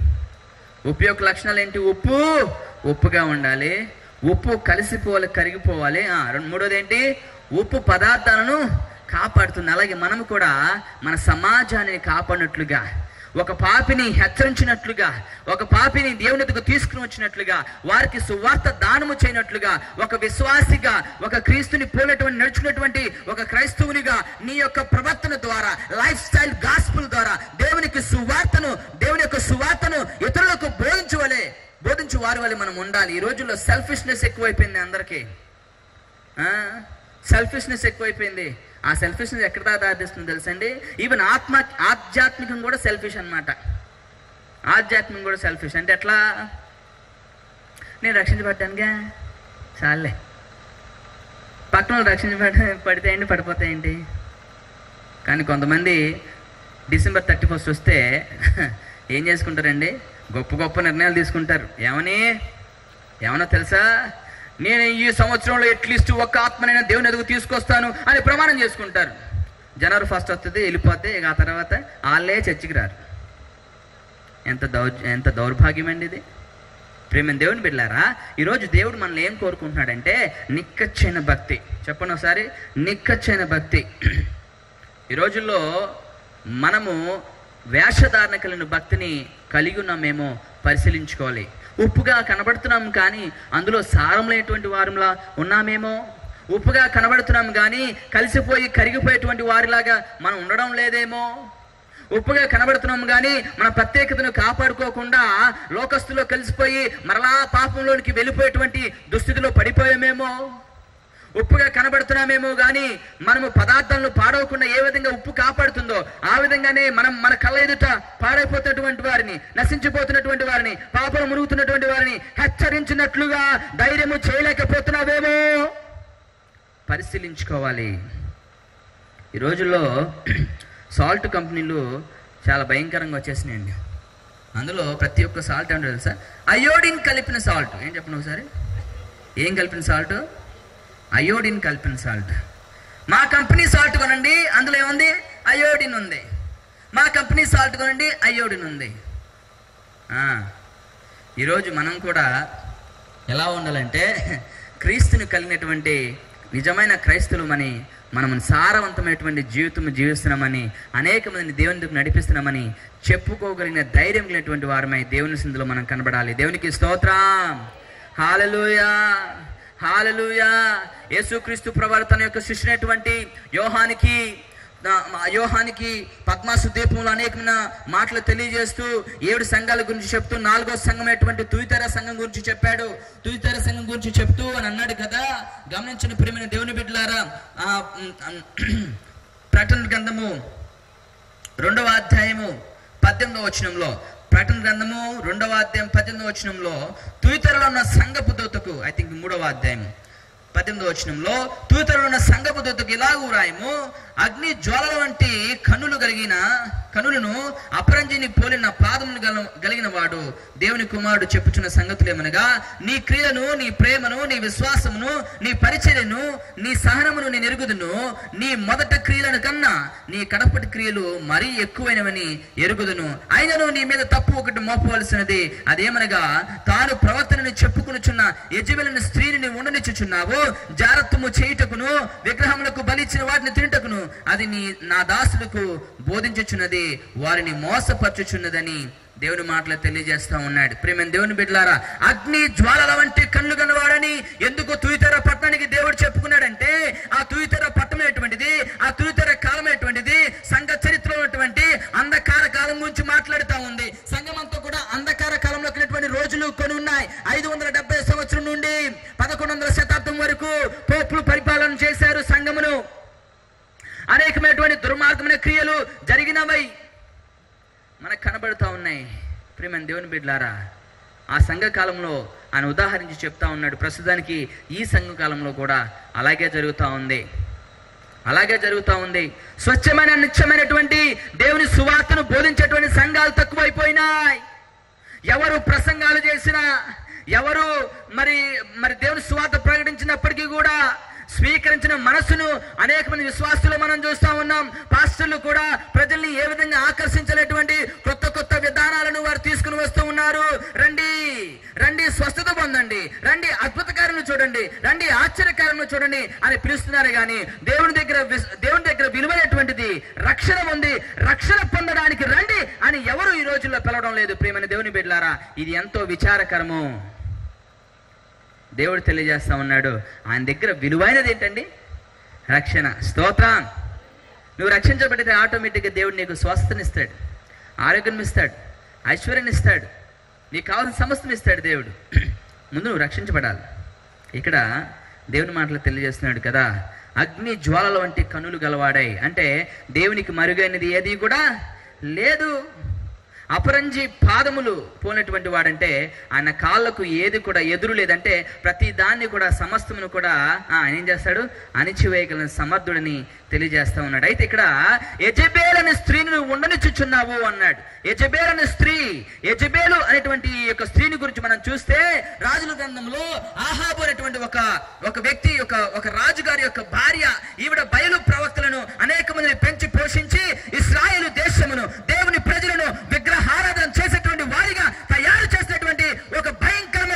S1: ఉప్పుగా ఉండాలి, ఉప్పు కలిసిపోవాలి, కరిగిపోవాలి. మూడోది ఏంటి? ఉప్పు పదార్థాలను కాపాడుతుంది. అలాగే మనము కూడా మన సమాజాన్ని కాపాడినట్లుగా, ఒక పాపిని హెచ్చరించినట్లుగా, ఒక పాపిని దేవుని ఎదుగు తీసుకుని వచ్చినట్లుగా, వారికి సువార్త దానము చేయనట్లుగా, ఒక విశ్వాసిగా, ఒక క్రీస్తుని పోలినటువంటి నడుచుకున్నటువంటి ఒక క్రైస్తవునిగా నీ యొక్క ప్రవర్తన ద్వారా, లైఫ్ స్టైల్ గాస్పుల్ ద్వారా దేవుని యొక్క సువార్తను ఇతరులకు బోధించు వారి వల్ల మనం ఉండాలి. ఈ రోజుల్లో సెల్ఫిష్నెస్ ఎక్కువైపోయింది అందరికీ. సెల్ఫిష్నెస్ ఎక్కువైపోయింది. ఆ సెల్ఫిష్నెస్ ఎక్కడ దారితీస్తుంది తెలుసండి? ఈవెన్ ఆధ్యాత్మికం కూడా సెల్ఫిష్ అనమాట. ఆధ్యాత్మికం కూడా సెల్ఫిష్. అంటే ఎట్లా? నేను రక్షించబడ్డానుగా చాలే, పక్కన వాళ్ళు పడితే ఏంటి, పడిపోతాయేంటి? కానీ కొంతమంది December 31 వస్తే ఏం చేసుకుంటారండి? గొప్ప నిర్ణయాలు తీసుకుంటారు. ఏమన్నా తెలుసా? నేను ఈ సంవత్సరంలో అట్లీస్ట్ ఒక ఆత్మనైనా దేవుని ఎదుగు తీసుకొస్తాను అని ప్రమాణం చేసుకుంటారు. January 1 వస్తుంది, వెళ్ళిపోతే ఇక ఆ తర్వాత వాళ్ళే చర్చికి రారు. ఎంత దౌర్భాగ్యం అండి ఇది. ప్రేమ దేవుని బిడ్డలారా, ఈరోజు దేవుడు మనల్ని ఏం కోరుకుంటున్నాడంటే నిక్కచ్చైన భక్తి. చెప్పండి ఒకసారి, నిక్కచ్చైన భక్తి. ఈ రోజుల్లో మనము వేషధారణ కలిగిన భక్తిని కలిగి ఉన్నామేమో పరిశీలించుకోవాలి. ఉప్పుగా కనబడుతున్నాం కానీ అందులో సారం లేనటువంటి వారిలా ఉన్నామేమో. ఉప్పుగా కనబడుతున్నాం కానీ కలిసిపోయి కరిగిపోయేటువంటి వారిలాగా మనం ఉండడం లేదేమో. ఉప్పుగా కనబడుతున్నాం కానీ మన ప్రత్యేకతను కాపాడుకోకుండా లోకస్తులో కలిసిపోయి మరలా పాపంలోనికి వెళ్ళిపోయేటువంటి దుస్థితిలో పడిపోయామేమో. ఉప్పుగా కనబడుతున్నామేమో కానీ మనము పదార్థాలను పాడవకుండా ఏ విధంగా ఉప్పు కాపాడుతుందో ఆ విధంగానే మనం మన కళ్ళ ఎదుట పాడైపోతున్నటువంటి వారిని, నశించిపోతున్నటువంటి వారిని, పాపలు మురుగుతున్నటువంటి వారిని హెచ్చరించినట్లుగా ధైర్యము చేయలేకపోతున్నావేమో పరిశీలించుకోవాలి. ఈ రోజుల్లో సాల్ట్ కంపెనీలు చాలా భయంకరంగా వచ్చేసినాయండి. అందులో ప్రతి ఒక్క సాల్ట్ అంటే తెలుసా, అయోడిన్ కలిపిన సాల్ట్. ఏం చెప్పండి ఒకసారి, ఏం కలిపిన సాల్ట్? అయోడిన్ కలిపిన సాల్ట్. మా కంపెనీ సాల్ట్ కొనండి, అందులో ఏముంది? అయోడిన్ ఉంది. మా కంపెనీ సాల్ట్ కొనండి, అయోడిన్ ఉంది. ఈరోజు మనం కూడా ఎలా ఉండాలంటే క్రీస్తుని కలిగినటువంటి నిజమైన క్రైస్తవులమని, మనం సారవంతమైనటువంటి జీవితం జీవిస్తున్నామని, అనేక మందిని దేవుని దగ్గర నడిపిస్తున్నామని చెప్పుకోగలిగిన ధైర్యం కలిగినటువంటి వారమై దేవుని సన్నిధిలో మనం కనబడాలి. దేవునికి స్తోత్రం. హల్లెలూయా, హల్లెలూయా. యేసుక్రీస్తు ప్రభువు తన యొక్క శిష్యునైనటువంటి యోహానికి పద్మాసు దీపంలో అనేకమైన మాటలు తెలియజేస్తూ 7 సంఘాల గురించి చెప్తూ 4వ సంఘం అయినటువంటి తుయితెర సంఘం గురించి చెప్పాడు. తుయితెర సంఘం గురించి చెప్తూ అని అన్నాడు కదా. గమనించిన ప్రియమైన దేవుని బిడ్డలారా, ప్రకటన గ్రంథము 2వ అధ్యాయము 18వ వచనంలో, ప్రకటన గ్రంథము 2వ అధ్యాయం 18వ వచనంలో తుయితెరలో ఉన్న సంఘపు దూతకు, ఐ థింక్ 3వ అధ్యాయము 18వ వచనంలో తుయితెరలో ఉన్న సంఘపు దూతకు ఇలాగూ రాయము, అగ్ని జ్వాలల వంటి కనులను అపరంజిని పోలిన పాదములు కలిగిన వాడు దేవుని కుమారుడు చెప్పుచున్న సంగతులు ఏమనగా, నీ క్రియలను, నీ ప్రేమను, నీ విశ్వాసమును, నీ పరిచర్యను, నీ సహనమును నేను ఎరుగుదును. నీ మొదట క్రియలను కన్నా నీ కడపటి క్రియలు మరీ ఎక్కువైనవని ఎరుగుదును. అయినను నీ మీద తప్పు ఒకటి మోపవలసినది. అదేమనగా, తాను ప్రవర్తనని చెప్పుకొనుచున్న యెజబెలుని స్త్రీని ఉండనిచ్చుచున్నావు. జారత్వము చేయుటకును విగ్రహములకు బలిచ్చిన వాటిని తినుటకును అది నా దాసులకు బోధించుచున్నది, వారిని మోసపరచుచున్నదని దేవుని మాటలు తెలియజేస్తా ఉన్నాడు. ప్రియమైన దేవుని బిడ్డలారా, అగ్ని జ్వాలల వంటి కళ్ళు కన్నవాడని ఎందుకు తుయితెర పట్టణానికి దేవుడు చెప్పుకున్నాడంటే, ఆ తుయితెర పట్టణం ఎటువంటిది, ఆ తుయితెర కాలం ఎటువంటిది, సంఘ చరిత్ర ఉన్నటువంటి అంధకార కాలం గురించి మాట్లాడుతూ ఉంది. సంఘం అంతా కూడా అంధకార కాలంలో ఉన్నటువంటి రోజులు కొన్ని ఉన్నాయి. 570 సంవత్సరం నుండి 1100 శతాబ్దం వరకు పోపులు పరిపాలన చేశారు సంఘమును. అనేకమైనటువంటి దుర్మార్గమైన క్రియలు జరిగినవై మనకు కనబడుతూ ఉన్నాయి. ప్రియమైన దేవుని బిడ్డలారా, ఆ సంఘకాలంలో ఆయన ఉదాహరించి చెప్తా ఉన్నాడు. ప్రస్తుతానికి ఈ సంఘకాలంలో కూడా అలాగే జరుగుతూ ఉంది. స్వచ్ఛమైన నిత్యమైనటువంటి దేవుని సువార్తను బోధించేటువంటి సంఘాలు తక్కువైపోయినాయి. ఎవరు ప్రసంగాలు చేసినా, ఎవరు మరి దేవుని సువార్త ప్రకటించినప్పటికీ కూడా స్వీకరించిన మనసును అనేక మంది విశ్వాసులు మనం చూస్తూ ఉన్నాం. పాస్టర్లు కూడా ప్రజల్ని ఏ విధంగా ఆకర్షించేటువంటి కొత్త విధానాలను వారు తీసుకుని వస్తూ ఉన్నారు. రండి స్వస్థత పొందండి, రండి అద్భుతకార్యాలను చూడండి, రండి ఆశ్చర్యకార్యాలను చూడండి అని పిలుస్తున్నారు. కానీ దేవుని దగ్గర విలువైనటువంటిది రక్షణ ఉంది. రక్షణ పొందడానికి రండి అని ఎవరు ఈ రోజుల్లో పిలవడం లేదు. ప్రియమైన దేవుని బిడ్డలారా, ఇది ఎంతో విచారకరము. దేవుడు తెలియజేస్తా ఉన్నాడు, ఆయన దగ్గర విలువైనది ఏంటండి? రక్షణ. స్తోత్రం. నువ్వు రక్షించబడితే ఆటోమేటిక్గా దేవుడు నీకు స్వస్థతనిస్తాడు, ఆరోగ్యం ఇస్తాడు, ఐశ్వర్యాన్ని ఇస్తాడు, నీకు కావాల్సిన సమస్తం ఇస్తాడు దేవుడు. ముందు నువ్వు రక్షించబడాలి. ఇక్కడ దేవుని మాటలు తెలియజేస్తున్నాడు కదా, అగ్ని జ్వాలల వంటి కనులు గలవాడై, అంటే దేవునికి మరుగైనది ఏది కూడా లేదు. అపరంజి పాదములు పోలినటువంటి వాడంటే ఆయన కాళ్ళకు ఏది కూడా ఎదురు లేదంటే ప్రతి దాన్ని కూడా సమస్తమును కూడా ఆయన ఏం చేస్తాడు? అణిచివేయగలిగిన సమర్థుడిని తెలియజేస్తా ఉన్నాడు. అయితే ఇక్కడ యెజబెల్ అనే స్త్రీని నువ్వు ఉండనిచ్చుచున్నావు అన్నాడు. యెజబెల్ అనే స్త్రీ, యెజబెలు అనేటువంటి ఈ యొక్క స్త్రీని గురించి మనం చూస్తే రాజుల గ్రంథంలో ఆహాబు అనేటువంటి ఒక వ్యక్తి, ఒక రాజుగారి యొక్క భార్య, ఈవిడ బయలు ప్రవక్తలను అనేక మందిని పెంచి పోషించి ఇశ్రాయేలు దేశమును, దేవుని ప్రజలను విగ్రహారాధన చేసేటువంటి వారిగా తయారు చేసినటువంటి ఒక భయంకర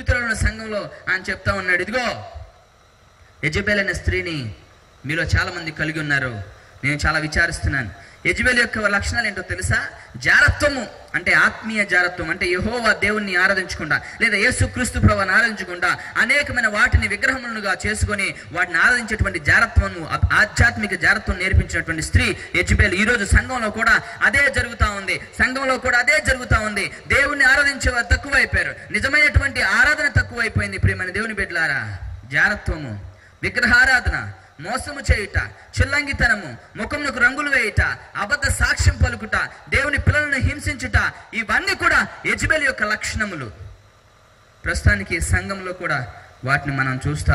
S1: తుయతైర సంఘంలో ఆయన చెప్తా ఉన్నాడు, ఇదిగో యెజబెల్ అనే స్త్రీని మీలో చాలా మంది కలిగి ఉన్నారు. నేను చాలా విచారిస్తున్నాను. యెజబెల్ యొక్క లక్షణాలు ఏంటో తెలుసా? జారత్వము, అంటే ఆత్మీయ జారత్వం, అంటే యెహోవా దేవుణ్ణి ఆరాధించకుండా లేదా యేసుక్రీస్తు ప్రభువుని ఆరాధించకుండా అనేకమైన వాటిని విగ్రహములుగా చేసుకొని వాటిని ఆరాధించేటువంటి జారత్వము, ఆధ్యాత్మిక జారత్వం నేర్పించినటువంటి స్త్రీ యెజబెల్. ఈ రోజు సంఘంలో కూడా అదే జరుగుతూ ఉంది. సంఘంలో కూడా అదే జరుగుతూ ఉంది. దేవుణ్ణి ఆరాధించే వారు తక్కువైపోయారు. నిజమైనటువంటి ఆరాధన తక్కువైపోయింది. ప్రియమైన దేవుని బిడ్డలారా, జారత్వము, విగ్రహారాధన, మోసము చేయుట, చిల్లంగితనము, ముఖమునకు రంగులు వేయుట, అబద్ధ సాక్ష్యం పలుకుట, దేవుని పిల్లలను హింసించుట, ఇవన్నీ కూడా యెజబెల్ యొక్క లక్షణములు. ప్రస్తుతానికి సంఘంలో కూడా వాటిని మనం చూస్తూ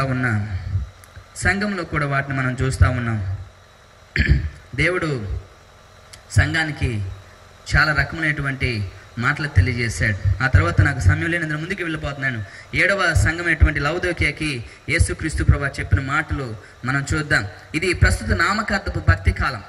S1: ఉన్నాం. దేవుడు సంఘానికి చాలా రకమైనటువంటి మాటలు తెలియజేశాడు. ఆ తర్వాత నాకు సమయం లేనందున ముందుకు వెళ్ళిపోతున్నాను. 7వ సంఘమైనటువంటి లవొదికీయకి యేసుక్రీస్తు ప్రభువు చెప్పిన మాటలు మనం చూద్దాం. ఇది ప్రస్తుత నామకార్థపు భక్తి కాలం.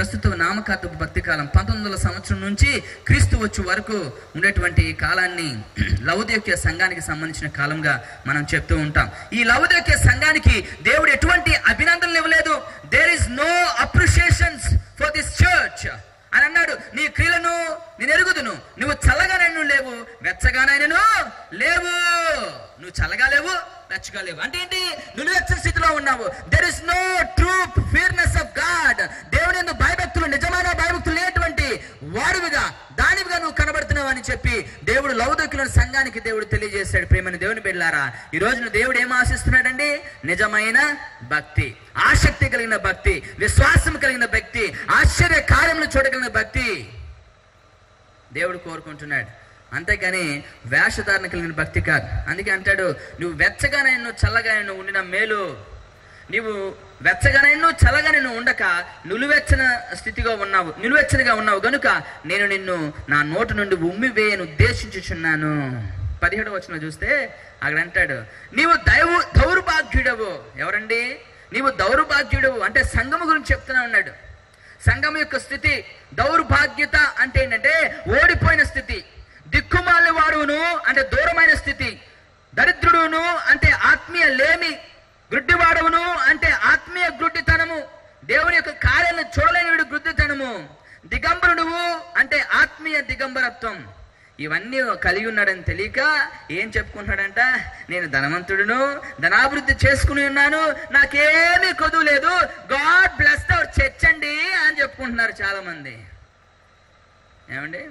S1: 1900 సంవత్సరం నుంచి క్రీస్తు వచ్చే వరకు ఉండేటువంటి కాలాన్ని లవొదికీయ సంఘానికి సంబంధించిన కాలంగా మనం చెప్తూ ఉంటాం. ఈ లవొదికీయ సంఘానికి దేవుడు ఎటువంటి అభినందనలు ఇవ్వలేదు. There is no appreciations for this church అని అన్నాడు. నీ క్రియలను నేను ఎరుగుదును, నువ్వు చల్లగానైనా లేవు, వెచ్చగానైనా లేవు. నువ్వు చల్లగా లేవు, వెచ్చగా లేవు అంటే ఏంటి? నువ్వు వెచ్చ స్థితిలో ఉన్నావు. There is no true fearness of God. దేవుని యందు భయభక్తులు, నిజమైన భయభక్తులు లేనటువంటి వాడువిగా, దానివిగా నువ్వు కనబడుతున్నావు అని చెప్పి దేవుడు లవొదికీయ సంఘానికి దేవుడు తెలియజేశాడు. ప్రియమైన దేవుని బిడ్డలారా, ఈ రోజున దేవుడు ఏం ఆశిస్తున్నాడండి? నిజమైన భక్తి, ఆసక్తి కలిగిన భక్తి, విశ్వాసం కలిగిన భక్తి, ఆశ్చర్య కార్యములు చూడగలిగిన భక్తి దేవుడు కోరుకుంటున్నాడు. అంతేకాని వేషధారణ కలిగిన భక్తి కాదు. అందుకే అంటాడు, నువ్వు వెచ్చగానైనా చల్లగానైనా ఉండిన మేలు. నీవు వెచ్చగానైనా చల్లగానైనా ఉండక నిలువెచ్చనిగా ఉన్నావు గనుక నేను నిన్ను నా నోటి నుండి ఉమ్మి వేయను ఉద్దేశించుచున్నాను. 17వ వచనం చూస్తే అక్కడ అంటాడు, నీవు దౌర్భాగ్యుడవు. ఎవరండి? నీవు దౌర్భాగ్యుడవు అంటే సంఘము గురించి చెప్తున్నా ఉన్నాడు. సంఘం యొక్క స్థితి దౌర్భాగ్యత అంటే ఏంటంటే ఓడిపోయిన స్థితి, దిక్కుమాలి వాడును అంటే దూరమైన స్థితి, దరిద్రుడును అంటే ఆత్మీయ లేమి, గ్రుడ్డివాడవును అంటే ఆత్మీయ గ్రుడ్డితనము, దేవుని యొక్క కార్యాలను చూడలేని గ్రుడ్డితనము, దిగంబరుడువు అంటే ఆత్మీయ దిగంబరత్వం. ఇవన్నీ కలిగి ఉన్నాడని తెలియక ఏం చెప్పుకుంటున్నాడంట? నేను ధనవంతుడును, ధనాభివృద్ధి చేసుకుని ఉన్నాను, నాకేమీ కొదువు లేదు, గాడ్ బ్లెస్ అవర్ చర్చ్ అండి అని చెప్పుకుంటున్నారు చాలా మంది. ఏమండి?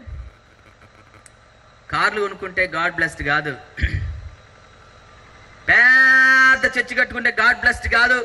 S1: కార్లు కొనుక్కుంటే గాడ్ బ్లెస్డ్ కాదు, పెద్ద చర్చి కట్టుకుంటే గాడ్ బ్లెస్డ్ కాదు,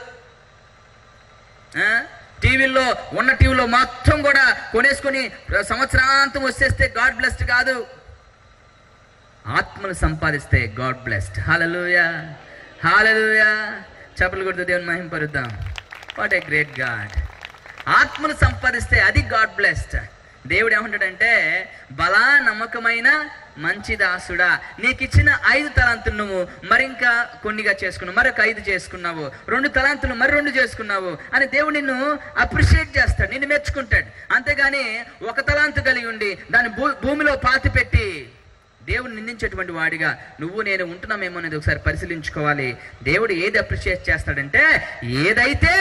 S1: టీవీలో మొత్తం కూడా కొనేసుకొని సంవత్సరాంతం వచ్చేస్తే గాడ్ బ్లెస్డ్ కాదు. ఆత్మను సంపాదిస్తే గాడ్ బ్లెస్డ్. హల్లెలూయా, హల్లెలూయా. చప్పట్లు కొడుతూ దేవుని మహిమపరుద్దాం. What a great God. ఆత్మను సంపాదిస్తే అది గాడ్ బ్లెస్డ్. దేవుడు ఏమంటాడంటే, బలా నమ్మకమైన మంచి దాసుడా, నీకు ఇచ్చిన 5 తలాంతులు నువ్వు మరింకా కొన్నిగా చేసుకున్నావు, మరొక 5 చేసుకున్నావు, 2 తలాంతులు మరి 2 చేసుకున్నావు అని దేవుడు నిన్ను అప్రిషియేట్ చేస్తాడు, నిన్ను మెచ్చుకుంటాడు. అంతేగాని 1 తలాంతు కలిగి ఉండి దాన్ని భూమిలో పాతి పెట్టి దేవుడు నిందించేటువంటి వాడిగా నువ్వు నేను ఉంటున్నామేమో అనేది ఒకసారి పరిశీలించుకోవాలి. దేవుడు ఏది అప్రిషియేట్ చేస్తాడంటే, ఏదైతే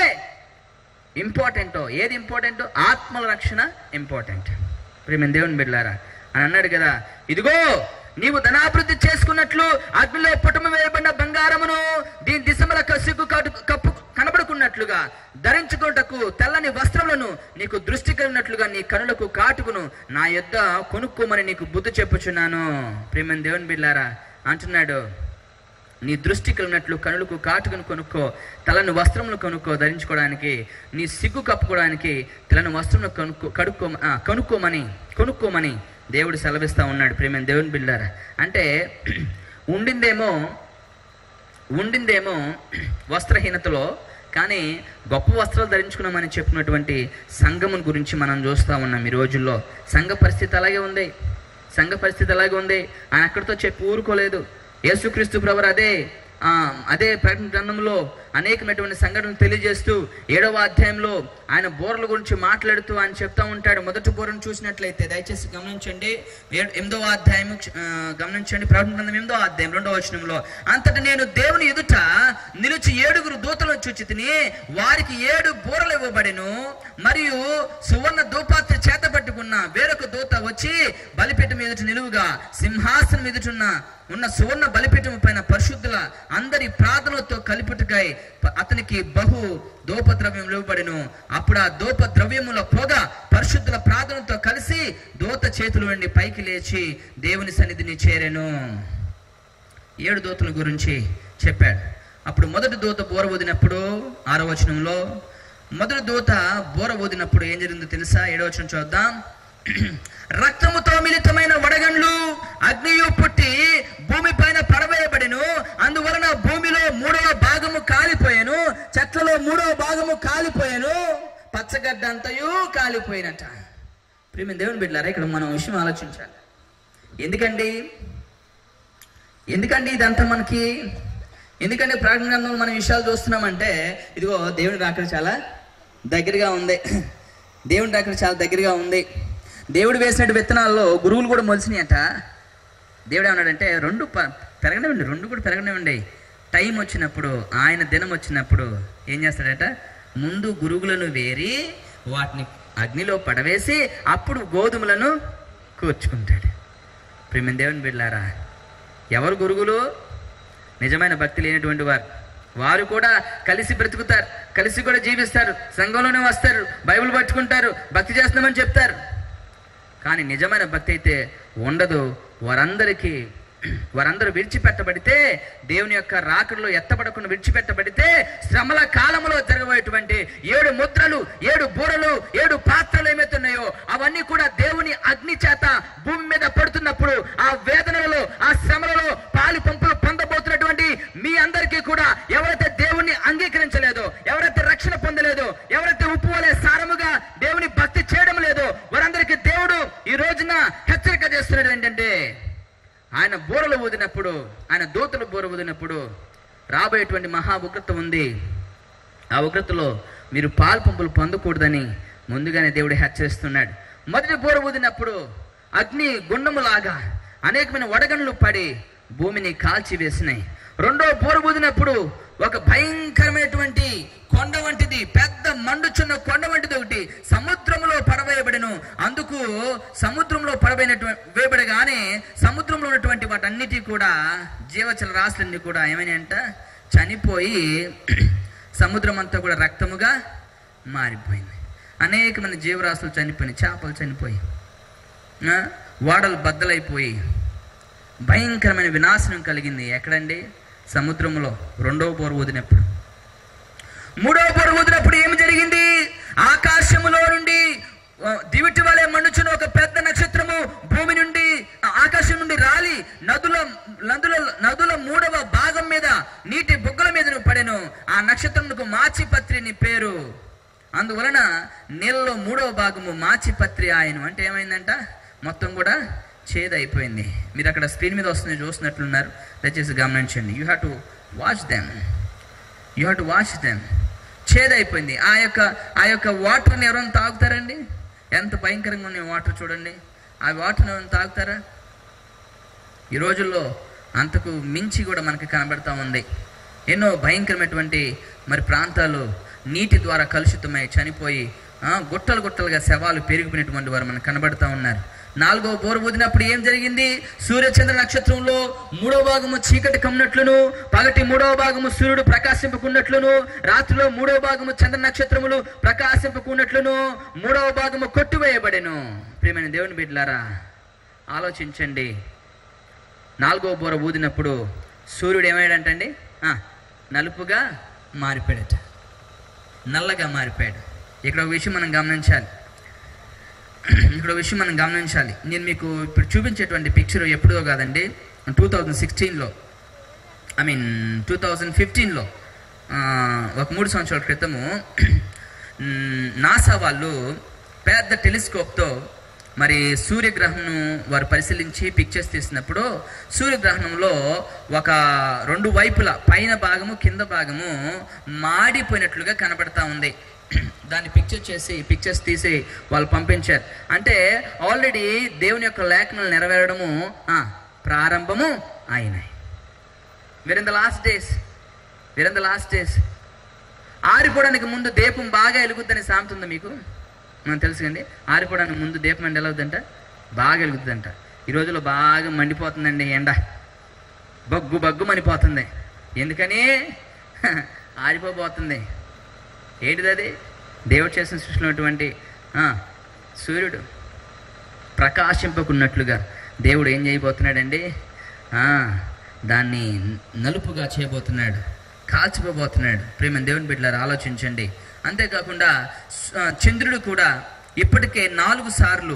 S1: ఏది ఇంపార్టెంటో ఆత్మల రక్షణ ఇంపార్టెంట్. ప్రియమైన దేవుని బిడ్డలారా అని అన్నాడు కదా, ఇదిగో నీవు ధనాభివృద్ధి చేసుకున్నట్లు అగ్నిలో పుటమ వేయబడిన బంగారమును దీని దిశముల సిగ్గు కప్పు కనబడుకున్నట్లుగా ధరించుకోటకు తెల్లని వస్త్రములను నీకు దృష్టి కలిగినట్లుగా నీ కనులకు కాటుకును నా యొద్ద కొనుక్కోమని నీకు బుద్ధి చెప్పుచున్నాను. ప్రియమైన దేవుని బిడ్డలారా అంటున్నాడు, నీ దృష్టి కలిగినట్లు కనులకు కాటుకుని కొనుక్కో, తెల్లని వస్త్రములు కొనుక్కో ధరించుకోవడానికి, నీ సిగ్గు కప్పుకోవడానికి తెల్లని వస్త్రములు కొనుక్కోమని దేవుడు సెలవిస్తూ ఉన్నాడు. ప్రియమైన దేవుని బిడ్డలారా, అంటే ఉండిందేమో వస్త్రహీనతలో, కానీ గొప్ప వస్త్రాలు ధరించుకున్నామని చెప్పినటువంటి సంఘముని గురించి మనం చూస్తూ ఉన్నాం. ఈ రోజుల్లో సంఘ పరిస్థితి అలాగే ఉంది. ఆయన అక్కడితో చెప్పి ఊరుకోలేదు. యేసుక్రీస్తు ప్రభువు అదే ప్రకటన గ్రంథంలో అనేకమైనటువంటి సంఘటనలు తెలియజేస్తూ 7వ అధ్యాయంలో ఆయన బూరల గురించి మాట్లాడుతూ ఆయన చెప్తా ఉంటాడు. మొదటి బూరను చూసినట్లయితే దయచేసి గమనించండి, 8వ అధ్యాయం గమనించండి. ప్రకటన గ్రంథం 8వ అధ్యాయం 2వ వచనంలో, అంతటా నేను దేవుని ఎదుట నిలిచి 7 దూతలను చూచి తిని, వారికి 7 బూరలు ఇవ్వబడెను. మరియు సువర్ణ ధూపాత్ర చేత పట్టుకున్న వేరొక దూత వచ్చి బలిపీఠం ఎదుట నిలువుగా సింహాసనం ఎదుట ఉన్న సువర్ణ బలిపీఠం పైన పరిశుద్ధుల అందరి ప్రార్థనలతో కలిపుటకై అతనికి బహు ధూపద్రవ్యం ఇవ్వబడెను. అప్పుడు ఆ ధూపద్రవ్యముల పొగ పరిశుద్ధుల ప్రార్థనతో కలిసి దూత చేతుల నుండి పైకి లేచి దేవుని సన్నిధిని చేరెను. 7 దూతల గురించి చెప్పాడు. అప్పుడు మొదటి దూత బోర ఊదినప్పుడు 6వ వచనంలో, మొదటి దూత బోర ఊదినప్పుడు ఏం జరిగిందో తెలుసా? 7వ వచనం చూద్దాం. రక్తముతో మిళితమైన వడగండ్లు అగ్నియు పుట్టి భూమి పైన పడవేయబడెను. అందువలన భూమిలో 3వ భాగము కాలిపోయాను, చెట్లలో 3వ భాగము కాలిపోయాను, పచ్చగడ్డ అంతయు కాలిపోయినట. ప్రియమైన దేవుని బిడ్డలారా, ఇక్కడ మనం విషయం ఆలోచించాలి. ఎందుకండి ఇదంతా మనకి? ఎందుకంటే ప్రకటన గ్రంథంలో మనం విషయాలు చూస్తున్నామంటే, ఇదిగో దేవుని రాకడ చాలా దగ్గరగా ఉంది. దేవుని రాకడ చాలా దగ్గరగా ఉంది. దేవుడు వేసినట్టు విత్తనాల్లో గురువులు కూడా మొలిసినాయట. దేవుడు ఏమన్నాడంటే, 2 పెరగనివ్వండి, 2 కూడా పెరగనివ్వండి. టైం వచ్చినప్పుడు, ఆయన దినం వచ్చినప్పుడు ఏం చేస్తాడట? ముందు గురుగులను వేరి వాటిని అగ్నిలో పడవేసి అప్పుడు గోధుమలను కూర్చుకుంటాడు. ప్రియమైన దేవుని బిడ్డలారా, ఎవరు గురుగులు? నిజమైన భక్తి లేనటువంటి వారు కూడా కలిసి బ్రతుకుతారు, కలిసి కూడా జీవిస్తారు, సంఘంలోనే వస్తారు, బైబిల్ పట్టుకుంటారు, భక్తి చేస్తున్నామని చెప్తారు. కానీ నిజమైన భక్తి అయితే ఉండదు. వారందరూ విడిచిపెట్టబడితే, దేవుని యొక్క రాకడలో ఎత్తబడకుండా విడిచిపెట్టబడితే, శ్రమల కాలంలో జరగబోయేటువంటి 7 ముద్రలు, 7 బూరలు, 7 పాత్రలు ఏమైతున్నాయో అవన్నీ కూడా దేవుని అగ్ని చేత భూమి మీద పడుతున్నప్పుడు, ఆ వేదనలలో, ఆ శ్రమలలో పాలు పంపులు పొందబోతున్నటువంటి మీ అందరికీ కూడా, ఎవరైతే దేవుణ్ణి అంగీకరించలేదో, ఎవరైతే రక్షణ పొందలేదో, ఎవరైతే ఉప్పు వలె సారముగా దేవుని భక్తి చేయడం లేదో, వారందరికీ దేవుడు ఈ రోజున హెచ్చరిక చేస్తున్నాడు. ఏంటంటే, ఆయన బూరలు ఊదినప్పుడు, ఆయన దూతలు బూర ఊదినప్పుడు రాబోయేటువంటి మహా ఉగ్రత ఉంది. ఆ ఉగ్రతలో మీరు పాలు పంపులు పొందకూడదని ముందుగానే దేవుడు హెచ్చరిస్తున్నాడు. మొదటి బూర ఊదినప్పుడు అగ్ని గుండములాగా అనేకమైన వడగండ్లు పడి భూమిని కాల్చి వేసినాయి. 2వ బూర ఊదినప్పుడు ఒక భయంకరమైనటువంటి కొండ వంటిది, పెద్ద మండుచున్న కొండ వంటిది ఒకటి సముద్రంలో పడవేయబడెను. అందుకు సముద్రంలో వేయబడగానే సముద్రంలో ఉన్నటువంటి వాటన్నిటి కూడా, జీవచల రాశులన్నీ కూడా ఏమైనాయంట? చనిపోయి సముద్రం అంతా కూడా రక్తముగా మారిపోయింది. అనేకమైన జీవరాశులు చనిపోయినాయి, చేపలు చనిపోయి, ఓడలు బద్దలైపోయి భయంకరమైన వినాశనం కలిగింది. ఎక్కడండి? సముద్రంలో. 2వ బూర ఊదినప్పుడు. 3వ బూర ఊదినప్పుడు ఏమి జరిగింది? ఆకాశములో నుండి దివిటి వలె మండుచున్న ఒక పెద్ద నక్షత్రము భూమి నుండి, ఆకాశం నుండి రాలి నదుల 3వ భాగం మీద, నీటి బుగ్గల మీద పడెను. ఆ నక్షత్రమునకు మాచిపత్రిని పేరు. అందువలన నీళ్ళలో 3వ భాగము మాచిపత్రి ఆయను. అంటే ఏమైందంట? మొత్తం కూడా చేదైపోయింది. మీరు అక్కడ స్క్రీన్ మీద వస్తుంది, చూస్తున్నట్లున్నారు, దయచేసి గమనించండి. You have to watch them. చేదైపోయింది. ఆ యొక్క వాటర్ని ఎవరైనా తాగుతారండి? ఎంత భయంకరంగా ఉన్నాయి వాటర్ చూడండి. ఆ వాటర్ని ఎవరైనా తాగుతారా? ఈ రోజుల్లో అంతకు మించి కూడా మనకి కనబడతా ఉంది. ఎన్నో భయంకరమైనటువంటి ప్రాంతాలు నీటి ద్వారా కలుషితమై చనిపోయి గుట్టలుగా శవాలు పెరిగిపోయినటువంటి వారు మనకు కనబడతా ఉన్నారు. 4వ బూర ఊదినప్పుడు ఏం జరిగింది? సూర్యచంద్ర నక్షత్రంలో 3వ భాగము చీకటి కమ్మినట్లును, పగటి 3వ భాగము సూర్యుడు ప్రకాశింపకున్నట్లును, రాత్రిలో 3వ భాగము చంద్ర నక్షత్రములు ప్రకాశింపకున్నట్లును 3వ భాగము కొట్టివేయబడెను. ప్రియమైన దేవుని బిడ్డలారా, ఆలోచించండి. 4వ బూర ఊదినప్పుడు సూర్యుడు ఏమయ్యాడంటండి? నలుపుగా మారిపోయాడట, నల్లగా మారిపోయాడు. ఇక్కడ ఒక విషయం మనం గమనించాలి. నేను మీకు ఇప్పుడు చూపించేటువంటి పిక్చర్ ఎప్పుడో కాదండి, 2016లో 2015లో ఒక 3 సంవత్సరాల క్రితము నాసా వాళ్ళు పెద్ద టెలిస్కోప్తో మరి సూర్యగ్రహణం వారు పరిశీలించి పిక్చర్స్ తీసినప్పుడు సూర్యగ్రహణంలో ఒక 2 వైపులా పైన భాగము కింద భాగము మాడిపోయినట్లుగా కనబడతా ఉంది. దాన్ని పిక్చర్స్ తీసి వాళ్ళు పంపించారు. అంటే ఆల్రెడీ దేవుని యొక్క లేఖనాలు నెరవేరడము ప్రారంభము అయినాయి. We're in the last days. ఆరిపోవడానికి ముందు దీపం బాగా వెలుగుద్దని సామెత ఉందా మీకు? మనం తెలుసు కండి. ఆరిపోవడానికి ముందు దీపం ఎండ ఎలా అవుతుందంట? బాగా వెలుగుతుందంట. ఈ రోజుల్లో బాగా మండిపోతుందండి ఎండ, బగ్గు మనిపోతుంది. ఎందుకని? ఆరిపోబోతుంది. ఏంటిది అది? దేవుడు చేసిన సృష్టిలో ఉన్నటువంటి సూర్యుడు ప్రకాశింపకున్నట్లుగా దేవుడు ఏం చేయబోతున్నాడండి? దాన్ని నలుపుగా చేయబోతున్నాడు, కాల్చిపోబోతున్నాడు. ప్రేమ దేవుని బిడ్డలారా, ఆలోచించండి. అంతేకాకుండా చంద్రుడు కూడా ఇప్పటికే 4 సార్లు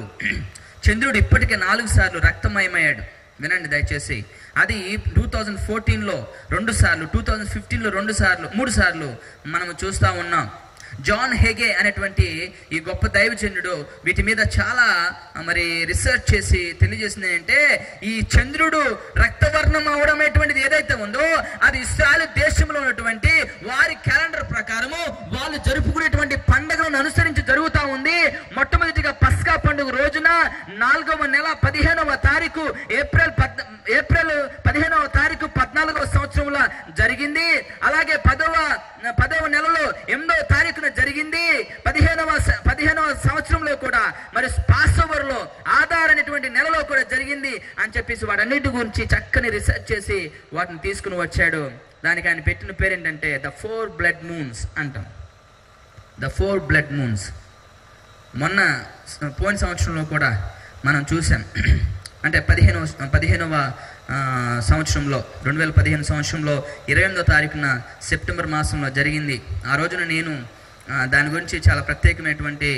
S1: రక్తమయమయ్యాడు. వినండి దయచేసి. అది 2014లో 2 సార్లు, 2015లో 2 సార్లు, 3 సార్లు మనము చూస్తూ ఉన్నాం. జాన్ హేగే అనేటువంటి ఈ గొప్ప దైవజనుడు వీటి మీద చాలా రీసెర్చ్ చేసి తెలియజేసింది ఏంటంటే, ఈ చంద్రుడు రక్తవర్ణం అవడం అనేటువంటిది ఏదైతే ఉందో అది ఇశ్రాయేలు దేశంలో ఉన్నటువంటి వారి క్యాలెండర్ ప్రకారము వాళ్ళు జరుపుకునేటువంటి పండుగలను అనుసరించి జరుగుతూ ఉంది. మొట్టమొదటిగా పస్కా పండుగ రోజున 4వ నెల 15వ తారీఖు ఏప్రిల్ 15వ తారీఖు 14వ సంవత్సరంలో జరిగింది. అలాగే 10వ నెలలో 8వ తారీఖున జరిగింది. 15వ సంవత్సరంలో కూడా మరి పాసోవర్లో ఆధార్ అనేటువంటి నెలలో కూడా జరిగింది అని చెప్పేసి వాటన్నిటి గురించి చక్కని రీసెర్చ్ చేసి వాటిని తీసుకుని వచ్చాడు. దానికి ఆయన పెట్టిన పేరు ఏంటంటే ద 4 బ్లడ్ మూన్స్ అంటాం. The 4 blood moons. పోయిన సంవత్సరంలో కూడా మనం చూసాం. అంటే 15వ సంవత్సరంలో 2015 సంవత్సరంలో 28వ తారీఖున సెప్టెంబర్ మాసంలో జరిగింది. ఆ రోజున నేను దాని గురించి చాలా ప్రత్యేకమైనటువంటి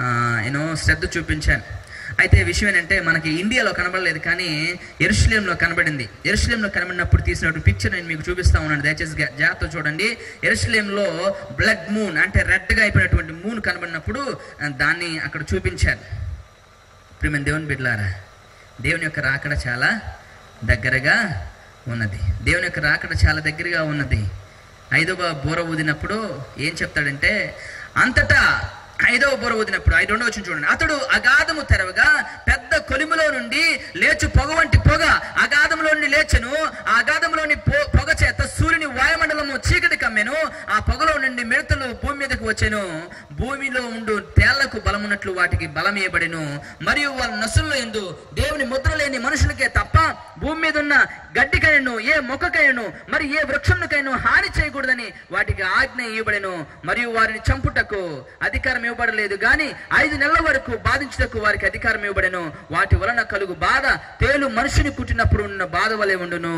S1: శ్రద్ధ చూపించాను. అయితే విషయం ఏంటంటే, మనకి ఇండియాలో కనబడలేదు కానీ యెరూషలేంలో కనబడింది. యెరూషలేంలో కనబడినప్పుడు తీసినటువంటి పిక్చర్ నేను మీకు చూపిస్తా ఉన్నాను. దయచేసి జాగ్రత్త చూడండి. యెరూషలేంలో బ్లడ్ మూన్ అంటే రెడ్గా అయిపోయినటువంటి మూన్ కనబడినప్పుడు దాన్ని అక్కడ చూపించారు. ప్రియమైన దేవుని బిడ్డలారా, దేవుని యొక్క రాకడ చాలా దగ్గరగా ఉన్నది. దేవుని యొక్క రాకడ చాలా దగ్గరగా ఉన్నది. 5వ బూర ఊదినప్పుడు ఏం చెప్తాడంటే, అంతటా 5వ బూర ఊదినప్పుడు 2వ వచనం చూడండి. అతడు అగాధము తెరవగా పెద్ద కొలిమిలో నుండి లేచు పొగ వంటి పొగ అగాధంలో నుండి లేచెను. ఆ అగాధంలోని పొగ చేత సూర్యుని వాయుమండలము చీకటి కమ్మెను. ఆ పొగలో నుండి మిడతలు భూమి మీదకు వచ్చెను. భూమిలో ఉండు తేళ్లకు బలమున్నట్లు వాటికి బలం ఇవ్వబడెను. మరియు వాళ్ళ నసుల్లో ఎందు దేవుని ముద్ర లేని మనుషులకే తప్ప భూమి మీద ఉన్న గడ్డికైనను ఏ మొక్కకైనను మరి ఏ వృక్షముకైనా హాని చేయకూడదని వాటికి ఆజ్ఞ ఇవ్వబడెను. మరియు వారిని చంపుటకు అధికారం ఇవ్వబడలేదు గాని 5 నెలల వరకు బాధించుటకు వారికి అధికారం ఇవ్వబడెను. వాటి వలన కలుగు బాధ తేలు మనిషిని కుట్టినప్పుడు ఉన్న బాధ వలె ఉండును.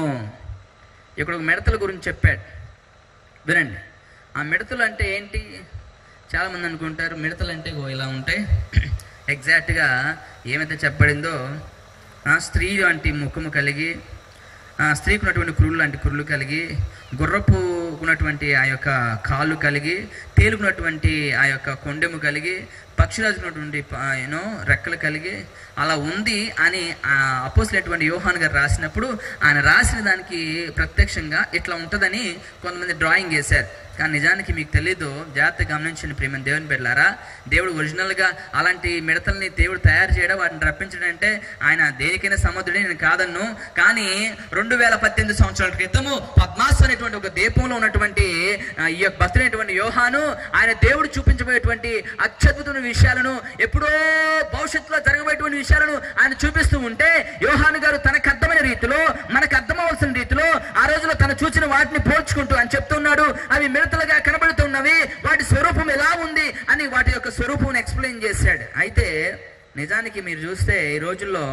S1: ఇక్కడ ఒక మిడతల గురించి చెప్పాడు. వినండి. ఆ మిడతలు అంటే ఏంటి? చాలా మంది అనుకుంటారు మిడతలు అంటే ఇలా ఉంటాయి. ఎగ్జాక్ట్గా ఏమైతే చెప్పబడిందో, స్త్రీ లాంటి ముఖము కలిగి, స్త్రీకి ఉన్నటువంటి కురులు లాంటి కురులు కలిగి, గుర్రపు ఉన్నటువంటి ఆ యొక్క కాళ్ళు కలిగి, తేలుకున్నటువంటి ఆ యొక్క కొండెము కలిగి, పక్షిరాజుకున్నటువంటి రెక్కలు కలిగి అలా ఉంది అని అపోస్తలుడైనటువంటి యోహాను గారు రాసినప్పుడు ఆయన రాసిన దానికి ప్రత్యక్షంగా ఇట్లా ఉంటుందని కొంతమంది డ్రాయింగ్ వేశారు. కానీ నిజానికి మీకు తెలీదు. జాగ్రత్తగా గమనించండి ప్రియమైన దేవుని బిడ్డలారా. దేవుడు ఒరిజినల్గా అలాంటి మిడతల్ని దేవుడు తయారు చేయడం, వాటిని రప్పించడం అంటే ఆయన దేనికైనా సమర్థుడే, నేను కాదన్ను. కానీ 2018 సంవత్సరాల క్రితము పద్మాసు అనేటువంటి ఒక దీపంలో ఉన్నటువంటి ఈ యొక్క భక్తుడైనటువంటి యోహాను ఆయన దేవుడు చూపించబోయేటువంటి అత్యద్భుతమైన విషయాలను, ఎప్పుడో భవిష్యత్తులో జరగబోయేటువంటి విషయాలను ఆయన చూపిస్తూ ఉంటే యోహాను గారు తనకు అర్థమైన రీతిలో, మనకు అర్థమవలసిన రీతిలో ఆ రోజులో తను చూసిన వాటిని పోల్చుకుంటూ అని చెప్తున్నాడు. అవి మిడతలుగా కనబడుతున్నవి, వాటి స్వరూపం ఎలా ఉంది అని వాటి యొక్క స్వరూపం ఎక్స్ప్లెయిన్ చేశాడు. అయితే నిజానికి మీరు చూస్తే ఈ రోజుల్లో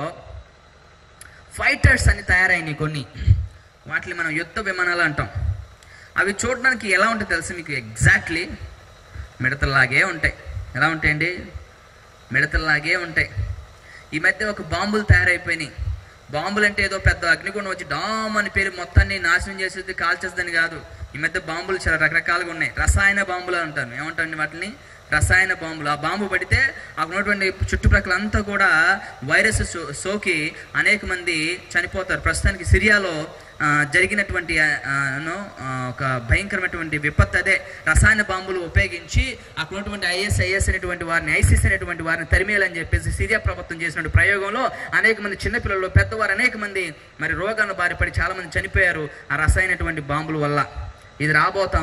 S1: ఫైటర్స్ అని తయారైనవి కొన్ని, వాటిని మనం యుద్ధ విమానాలు అంటాం. అవి చూడడానికి ఎలా ఉంటాయి తెలుసు మీకు? ఎగ్జాక్ట్లీ మిడతల్లాగే ఉంటాయి. ఎలా ఉంటాయండి? మిడతల్లాగే ఉంటాయి. ఈ మధ్య ఒక బాంబులు తయారైపోయినాయి. బాంబులు అంటే ఏదో పెద్ద అగ్నిగుండం వచ్చి డామ్ అని పేరు మొత్తాన్ని నాశనం చేసేది, కాల్చేస్తుందని కాదు. ఈ మధ్య బాంబులు చాలా రకరకాలుగా ఉన్నాయి. రసాయన బాంబులు అంటారు. ఏమంటారండి వాటిని? రసాయన బాంబులు. ఆ బాంబు పడితే అక్కడ ఉన్నటువంటి చుట్టుప్రక్కల అంతా కూడా వైరస్ సోకి అనేక మంది చనిపోతారు. ప్రస్తుతానికి సిరియాలో జరిగినటువంటి ఒక భయంకరమైనటువంటి విపత్తు అదే. రసాయన బాంబులు ఉపయోగించి అక్కడ ఉన్నటువంటి ఐఎస్ అనేటువంటి వారిని, ఐసిస్ అనేటువంటి వారిని తరిమేయాలని చెప్పేసి సిరియా ప్రభుత్వం చేసినటువంటి ప్రయోగంలో అనేక మంది చిన్నపిల్లలు, పెద్దవారు అనేక మంది మరి రోగాలను బారిపడి చాలా మంది చనిపోయారు ఆ రసాయనటువంటి బాంబుల వల్ల. ఇది రాబోతా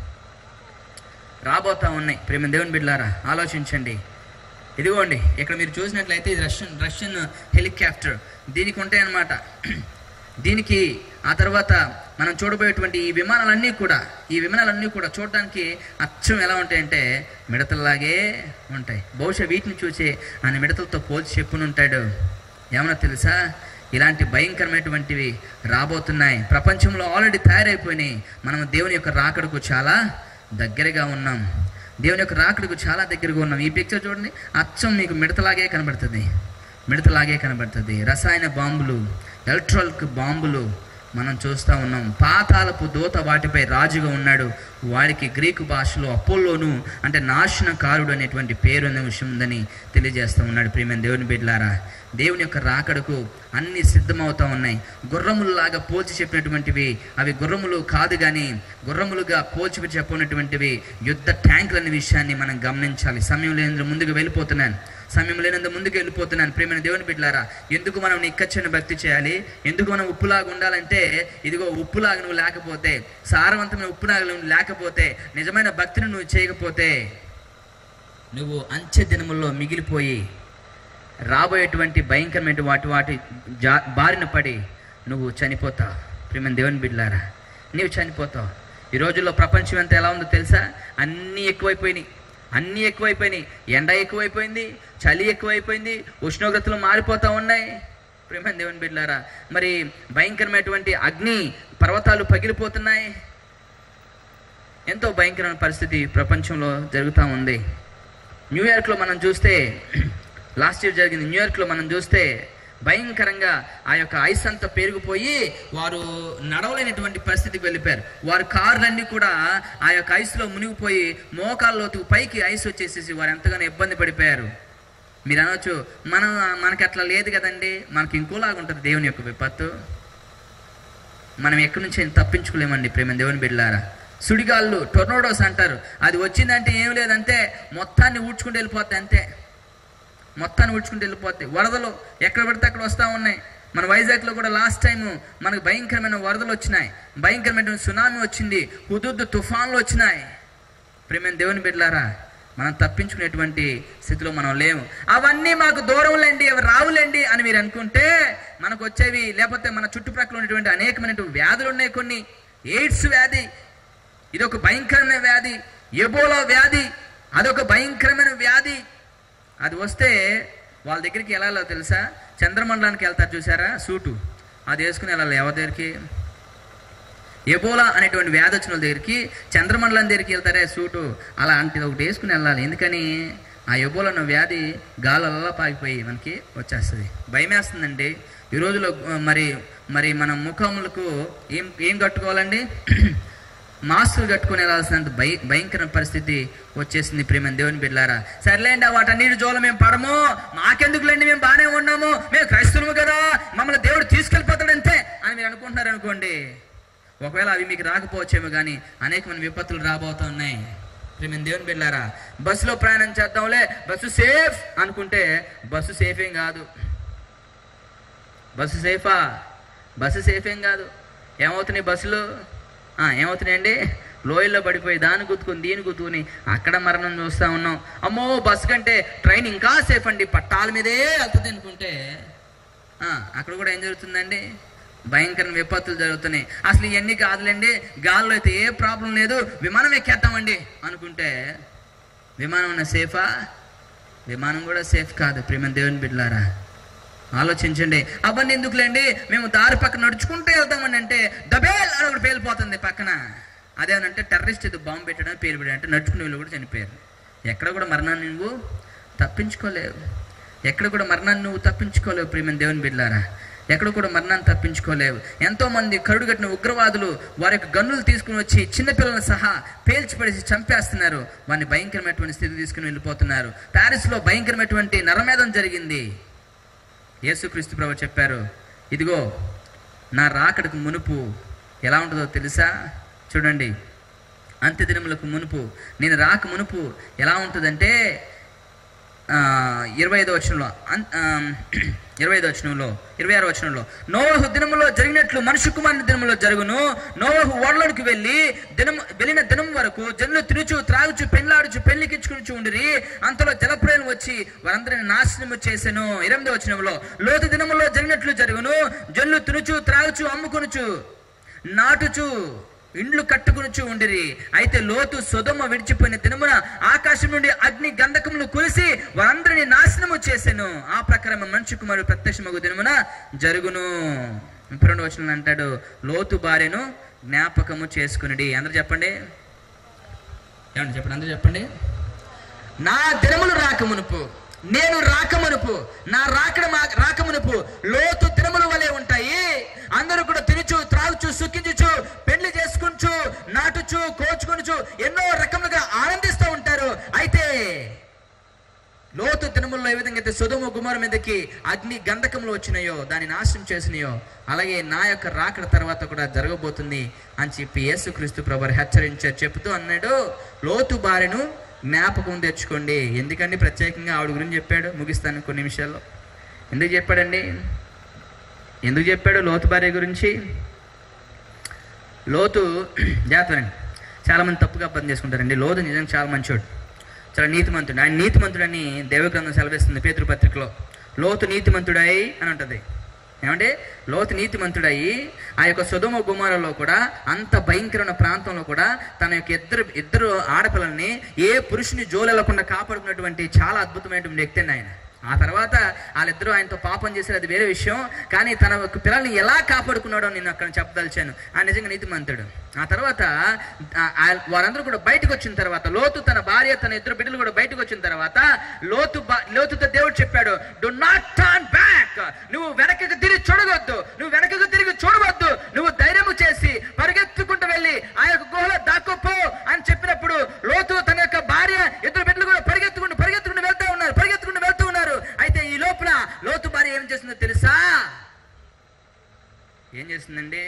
S1: ఉన్నాయి. ప్రేమ దేవుని బిడ్డలారా, ఆలోచించండి. ఇదిగోండి ఇక్కడ మీరు చూసినట్లయితే ఇది రష్యన్ హెలికాప్టర్. దీనికి ఉంటాయి అన్నమాట. దీనికి ఆ తర్వాత మనం చూడబోయేటువంటి ఈ విమానాలన్నీ కూడా చూడడానికి అచ్చం ఎలా ఉంటాయంటే మిడతల్లాగే ఉంటాయి. బహుశా వీటిని చూసి ఆయన మిడతలతో పోల్చి చెప్పునుంటాడు. ఏమన్నా తెలుసా, ఇలాంటి భయంకరమైనటువంటివి రాబోతున్నాయి. ప్రపంచంలో ఆల్రెడీ తయారైపోయినాయి. మనం దేవుని యొక్క రాకడకు చాలా దగ్గరగా ఉన్నాం. ఈ పిక్చర్ చూడండి, అచ్చం మీకు మిడతలాగే కనబడుతుంది. రసాయన బాంబులు, ఎలక్ట్రానిక్ బాంబులు మనం చూస్తూ ఉన్నాం. పాతాళపు దూత వాటిపై రాజుగా ఉన్నాడు. వాడికి గ్రీకు భాషలో అపోల్లోను అంటే నాశనకారుడు అనేటువంటి పేరు అనే విషయం ఉందని తెలియజేస్తూ ఉన్నాడు. ప్రియమైన దేవుని బిడ్డలారా, దేవుని యొక్క రాకడకు అన్నీ సిద్ధమవుతూ ఉన్నాయి. గుర్రములలాగా పోల్చి చెప్పినటువంటివి అవి గుర్రములు కాదు, కానీ గుర్రములుగా పోల్చి చెప్పినటువంటివి యుద్ధ ట్యాంకులు అనే విషయాన్ని మనం గమనించాలి. సమయం లేనందుకు ముందుకు వెళ్ళిపోతున్నాను. ప్రియమైన దేవుని బిడ్డలారా, ఎందుకు మనం నిక్కచ్చని భక్తి చేయాలి? ఎందుకు మనం ఉప్పులాగా ఉండాలంటే, ఇదిగో ఉప్పులాగా నువ్వు లేకపోతే, సారవంతమైన ఉప్పులాగా నువ్వు లేకపోతే, నిజమైన భక్తిని నువ్వు చేయకపోతే, నువ్వు అంచె దినముల్లో మిగిలిపోయి రాబోయేటువంటి భయంకరమైన వాటి బారిన పడి నువ్వు చనిపోతావు. ప్రియమైన దేవుని బిడ్డలారా, నీవు చనిపోతావు. ఈ రోజుల్లో ప్రపంచం ఎంత ఎలా ఉందో తెలుసా? అన్నీ ఎక్కువైపోయినాయి. ఎండ ఎక్కువైపోయింది, చలి ఎక్కువైపోయింది, ఉష్ణోగ్రతలు మారిపోతూ ఉన్నాయి. ప్రియమైన దేవుని బిడ్డలారా, మరి భయంకరమైనటువంటి అగ్ని పర్వతాలు పగిలిపోతున్నాయి. ఎంతో భయంకరమైన పరిస్థితి ప్రపంచంలో జరుగుతూ ఉంది. న్యూయార్క్లో మనం చూస్తే, లాస్ట్ ఇయర్ జరిగింది న్యూయార్క్లో మనం చూస్తే, భయంకరంగా ఆ యొక్క ఐస్ అంతా పెరిగిపోయి వారు నడవలేనటువంటి పరిస్థితికి వెళ్ళిపోయారు. వారి కార్లన్నీ కూడా ఆ యొక్క ఐస్లో మునిగిపోయి మోకాల్లోతు పైకి ఐస్ వచ్చేసేసి వారు ఎంతగానో ఇబ్బంది పడిపోయారు. మీరు అనవచ్చు, మనకి అట్లా లేదు కదండి, మనకి ఇంకోలాగా ఉంటుంది దేవుని యొక్క విపత్తు. మనం ఎక్కడి నుంచి తప్పించుకోలేమండి. ప్రేమ దేవుని బిడ్డలారా, సుడిగాళ్ళు, టొర్నోడోస్ అంటారు. అది వచ్చిందంటే ఏం లేదంటే మొత్తాన్ని ఊడ్చుకుంటూ వెళ్ళిపోతాయి. వరదలు ఎక్కడ పడితే అక్కడ వస్తూ ఉన్నాయి. మన వైజాగ్లో కూడా లాస్ట్ టైం మనకు భయంకరమైన వరదలు వచ్చినాయి, భయంకరమైన సునామీ వచ్చింది, హుదూద్ తుఫాన్లు వచ్చినాయి. ప్రియమైన దేవుని బిడ్డలారా, మనం తప్పించుకునేటువంటి స్థితిలో మనం లేము. అవన్నీ మాకు దూరంలేండి, అవి రావులేండి అని మీరు అనుకుంటే మనకు వచ్చేవి, లేకపోతే మన చుట్టుప్రక్కల ఉన్నటువంటి అనేకమైన వ్యాధులు ఉన్నాయి. కొన్ని ఎయిడ్స్ వ్యాధి, ఇదొక భయంకరమైన వ్యాధి. ఎబోలా వ్యాధి, అదొక భయంకరమైన వ్యాధి. అది వస్తే వాళ్ళ దగ్గరికి వెళ్ళాలో తెలుసా? చంద్రమండలానికి వెళ్తారు చూసారా, సూటు అది వేసుకుని వెళ్ళాలి. ఎవరి దగ్గరికి? ఎబోలా అనేటువంటి వ్యాధి వచ్చిన వాళ్ళ దగ్గరికి, చంద్రమండలం దగ్గరికి వెళ్తారే సూటు, అలాంటిది ఒకటి వేసుకుని వెళ్ళాలి. ఎందుకని? ఆ ఎబోలా అన్న వ్యాధి గాలల్లా పాకిపోయి మనకి వచ్చేస్తుంది. భయమేస్తుందండి ఈ రోజులో. మరి మన ముఖములకు ఏం కట్టుకోవాలండి? మాస్కులు కట్టుకుని వెళ్ళాల్సినంత భయంకర పరిస్థితి వచ్చేసింది. ప్రేమ దేవుని బిడ్డలారా, సర్లేండి వాటన్నిటి జోల మేము పడము, మాకెందుకులేండి, మేము బాగానే ఉన్నాము, మేము క్రైస్తవులు కదా, మమ్మల్ని దేవుడు తీసుకెళ్ళిపోతాడంతే అని మీరు అనుకుంటున్నారు అనుకోండి. ఒకవేళ అవి మీకు రాకపోవచ్చేమో, కానీ అనేకమైన విపత్తులు రాబోతూ ఉన్నాయి. ప్రేమ దేవుని బిడ్డలారా, బస్సులో ప్రయాణం చేద్దాంలే, బస్సు సేఫ్ అనుకుంటే బస్సు సేఫ్ ఏం కాదు. బస్సు సేఫ్ ఏం కాదు. ఏమవుతున్నాయి బస్సులు? ఏమవుతున్నాయండి? లోయల్లో పడిపోయి దాన్ని గుర్తుకుని దీన్ని గుర్తుకుని అక్కడ మరణం చూస్తూ ఉన్నాం. అమ్మో బస్సు కంటే ట్రైన్ ఇంకా సేఫ్ అండి, పట్టాల మీదే వెళ్తుంది అనుకుంటే అక్కడ కూడా ఏం జరుగుతుందండి? భయంకర విపత్తులు జరుగుతున్నాయి. అసలు ఇవన్నీ కాదులేండి, గాల్లో అయితే ఏ ప్రాబ్లం లేదు, విమానం ఎక్కేద్దామండి అనుకుంటే విమానం సేఫా? విమానం కూడా సేఫ్ కాదు. ప్రేమ దేవుని బిడ్డలారా, ఆలోచించండి. అవన్నీ ఎందుకులేండి, మేము దారి పక్కన నడుచుకుంటూ వెళ్తామని అంటే దబేల్ అని ఒకటి పేలిపోతుంది పక్కన. అదేనంటే టెర్రరిస్ట్ ఇది బాంబు పెట్టడం పేరు పెట్టడం అంటే నడుచుకునే వాళ్ళు కూడా చనిపోయారు. ఎక్కడ కూడా మరణాన్ని నువ్వు తప్పించుకోలేవు. ప్రియమైన దేవుని బిడ్డలారా, ఎక్కడ కూడా మరణాన్ని తప్పించుకోలేవు. ఎంతోమంది కరుడుగట్టిన ఉగ్రవాదులు వారి యొక్క గన్నులు తీసుకుని వచ్చి చిన్నపిల్లలను సహా పేల్చిపడేసి చంపేస్తున్నారు. వారిని భయంకరమైనటువంటి స్థితి తీసుకుని వెళ్ళిపోతున్నారు. ప్యారిస్లో భయంకరమైనటువంటి నరమేధం జరిగింది. యేసుక్రీస్తు ప్రభువు చెప్పారు, ఇదిగో నా రాకడకు మునుపు ఎలా ఉంటుందో తెలుసా? చూడండి, అంత్య దినములకు మునుపు, నేను రాక మునుపు ఎలా ఉంటుందంటే 26వ వచనంలో నోవహు దినములో జరిగినట్లు మనుష్య కుమారుని దినములో జరుగును. నోవహు ఓడలోనికి వెళ్ళిన దినం వరకు జనులు తినుచు త్రాగుచు పెళ్లాడుచు పెళ్లికిచ్చుకుని ఉండిరి. అంతలో జలప్రలయం వచ్చి వారందరిని నాశనము చేసెను. 8వ వచనంలో లోతు దినములో జరిగినట్లు జరుగును. జనులు తినుచు త్రాగుచు అమ్ముకొనుచు నాటుచు ఇండ్లు కట్టుకునుచు ఉండిరి. అయితే లోతు సొదొమ విడిచిపోయిన దినమున ఆకాశం నుండి అగ్ని గంధకములు కురిసి వారందరినీ నాశనము చేసెను. ఆ ప్రకారం మనుష్య కుమారుడు ప్రత్యక్షమగు దినమున జరుగును. 32వ వచనంలో అంటాడు, లోతు భార్యను జ్ఞాపకము చేసుకునిడి. అందరూ చెప్పండి, ఏమండి చెప్పండి, అందరూ చెప్పండి. నా దినములు రాకమునుపు, నేను రాకమునుపు, నా రాకమునుపు లోతు దినముల వలె ఉంటాయి. అందరూ కూడా తినుచు త్రాగుచు సుఖించుచు పెళ్లి చేసుకుంటూ నాటుచు కోచుకొనుచు ఎన్నో రకములుగా ఆనందిస్తూ ఉంటారు. అయితే లోతు దినముల్లో ఏ విధంగా అయితే సొదొమ గుమొర్రా మీదకి అగ్ని గంధకములు వచ్చినాయో, దాన్ని నాశనం చేసినాయో, అలాగే నా యొక్క రాకడ తర్వాత కూడా జరగబోతుంది అని చెప్పి యేసుక్రీస్తు ప్రభువు హెచ్చరించారు. చెప్తూ అన్నాడు, లోతు భార్యను జ్ఞాపకం తెచ్చుకోండి. ఎందుకండి ప్రత్యేకంగా ఆవిడ గురించి చెప్పాడు? ముగిస్తాను కొన్ని నిమిషాల్లో. ఎందుకు చెప్పాడండి? ఎందుకు చెప్పాడు లోతు భార్య గురించి? లోతు జాగ్రత్తనండి, చాలామంది తప్పుగా అర్థం చేసుకుంటారండి. లోతు నిజంగా చాలా మంచోడు, చాలా నీతిమంతుడు. ఆయన నీతిమంతుడని దైవగ్రంథం సెలవిస్తుంది పేతురు పత్రికలో. లోతు నీతిమంతుడై అని ఉంటుంది. ఏమంటే లోతు నీతిమంతుడయి ఆ యొక్క సొదొమ గుమొర్రాలో కూడా అంత భయంకరమైన ప్రాంతంలో కూడా తన యొక్క ఇద్దరు ఆడపిల్లల్ని ఏ పురుషుని జోలెళ్లకుండా కాపాడుకున్నటువంటి చాలా అద్భుతమైనటువంటి వ్యక్తి అండి ఆయన. ఆ తర్వాత వాళ్ళిద్దరూ ఆయనతో పాపం చేశారు, అది వేరే విషయం. కానీ తన యొక్క పిల్లల్ని ఎలా కాపాడుకున్నాడో నేను అక్కడ చెప్పదలిచాను. ఆయన నిజంగా నీతిమంతుడు. ఆ తర్వాత వారందరూ కూడా బయటకు వచ్చిన తర్వాత, లోతు తన భార్య తన ఇద్దరు బిడ్డలు కూడా బయటకు వచ్చిన తర్వాత లోతుతో దేవుడు చెప్పాడు, డు నాట్ టర్న్ బ్యాక్. నువ్వు వెనకకు తిరిగి చూడవద్దు, నువ్వు ధైర్యము చేసి పరిగెత్తుకుంటూ వెళ్ళి ఆ యొక్క గుహలో దాక్కుపో అని చెప్పినప్పుడు లోతు తన యొక్క భార్య ఇద్దరు బిడ్డలు కూడా పరిగెత్తుకుంటూ వెళ్తూ ఉన్నారు. అయితే ఈ లోపల లోతు భార్య ఏం చేస్తుందో తెలుసా? ఏం చేస్తుందండి?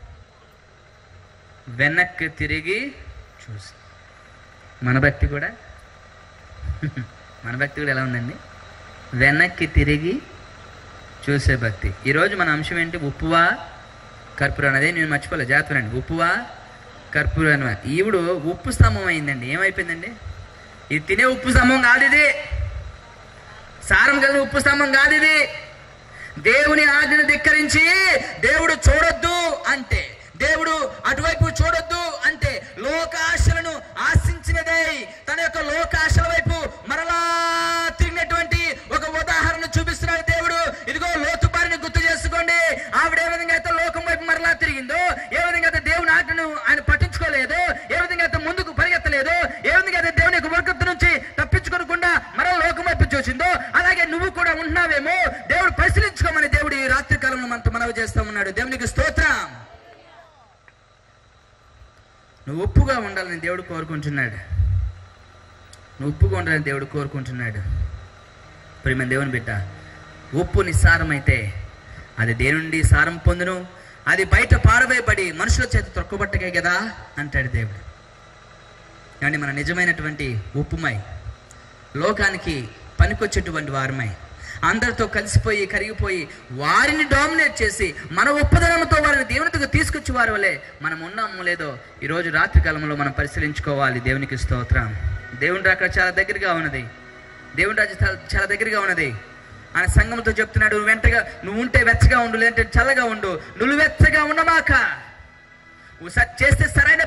S1: వెనక్కి తిరిగి చూసి. మన భక్తి కూడా ఎలా ఉందండి? వెనక్కి తిరిగి చూసే భక్తి. ఈరోజు మన అంశం ఏంటి? ఉప్పువా కర్పూరం. అదే నేను మర్చిపోలే, జాగ్రత్త. ఉప్పువా కర్పూరం. ఈవిడు ఉప్పు స్తంభం అయిందండి. ఏమైపోయిందండి? ఇది తినే ఉప్పు స్తంభం కాదు, ఇది సారం కలిగిన ఉప్పు స్తంభం కాదు. ఇది దేవుని ఆజ్ఞను ధిక్కరించి దేవుడు చూడొద్దు అంటే, దేవుడు అటువైపు చూడొద్దు అంటే లోకాశలను ఆశించినదై తన యొక్క లోకాశల వైపు మరలా తిరిగినటువంటి ఒక ఉదాహరణ చూపిస్తున్నాడు దేవుడు. ఇదిగో లోతు భార్యని గుర్తు చేసుకోండి. ఆవిడ ఏ విధంగా అయితే లోకం వైపు మరలా తిరిగిందో, ఏ విధంగా అయితే దేవుని ఆజ్ఞను ఆయన పట్టించుకోలేదు, ఏ విధంగా అయితే ముందుకు పరిగెత్తలేదు, ఏ విధంగా అయితే దేవుని యొక్క వర్గత్తు నుంచి తప్పించుకోకుండా మరలా లోకం వైపు చూసిందో, అలాగే నువ్వు కూడా ఉంటున్నావేమో. దేవుడు పరిశీలించుకోమని దేవుడు ఈ రాత్రి కాలంలో మనతో మనవి చేస్తా ఉన్నాడు. దేవునికి స్తోత్రం. నువ్వు ఉప్పుగా ఉండాలని దేవుడు కోరుకుంటున్నాడు. ప్రియమైన దేవుని బిడ్డ, ఉప్పు నిస్సారమైతే అది దేని నుండి సారం పొందును? అది బయట పారవేయబడి మనుషుల చేత తొక్కబట్టకే కదా అంటాడు దేవుడు. కానీ మన నిజమైనటువంటి ఉప్పుమై, లోకానికి పనికొచ్చేటువంటి వారమై, అందరితో కలిసిపోయి కరిగిపోయి వారిని డామినేట్ చేసి మన ఉప్పదనంతో వారిని దేవునితో తీసుకొచ్చి వారి వల్లే మనం ఉన్నామో లేదో ఈరోజు రాత్రి కాలంలో మనం పరిశీలించుకోవాలి. దేవునికి స్తోత్రం. దేవుని రాక చాలా దగ్గరగా ఉన్నది. దేవుని రాజ్యం చాలా దగ్గరగా ఉన్నది. ఆయన సంఘంతో చెప్తున్నాడు, నువ్వు ఉంటే వెచ్చగా ఉండు, లేదంటే చల్లగా ఉండు. నువ్వు వెచ్చగా ఉండమాక. నువ్వు చేస్తే సరైన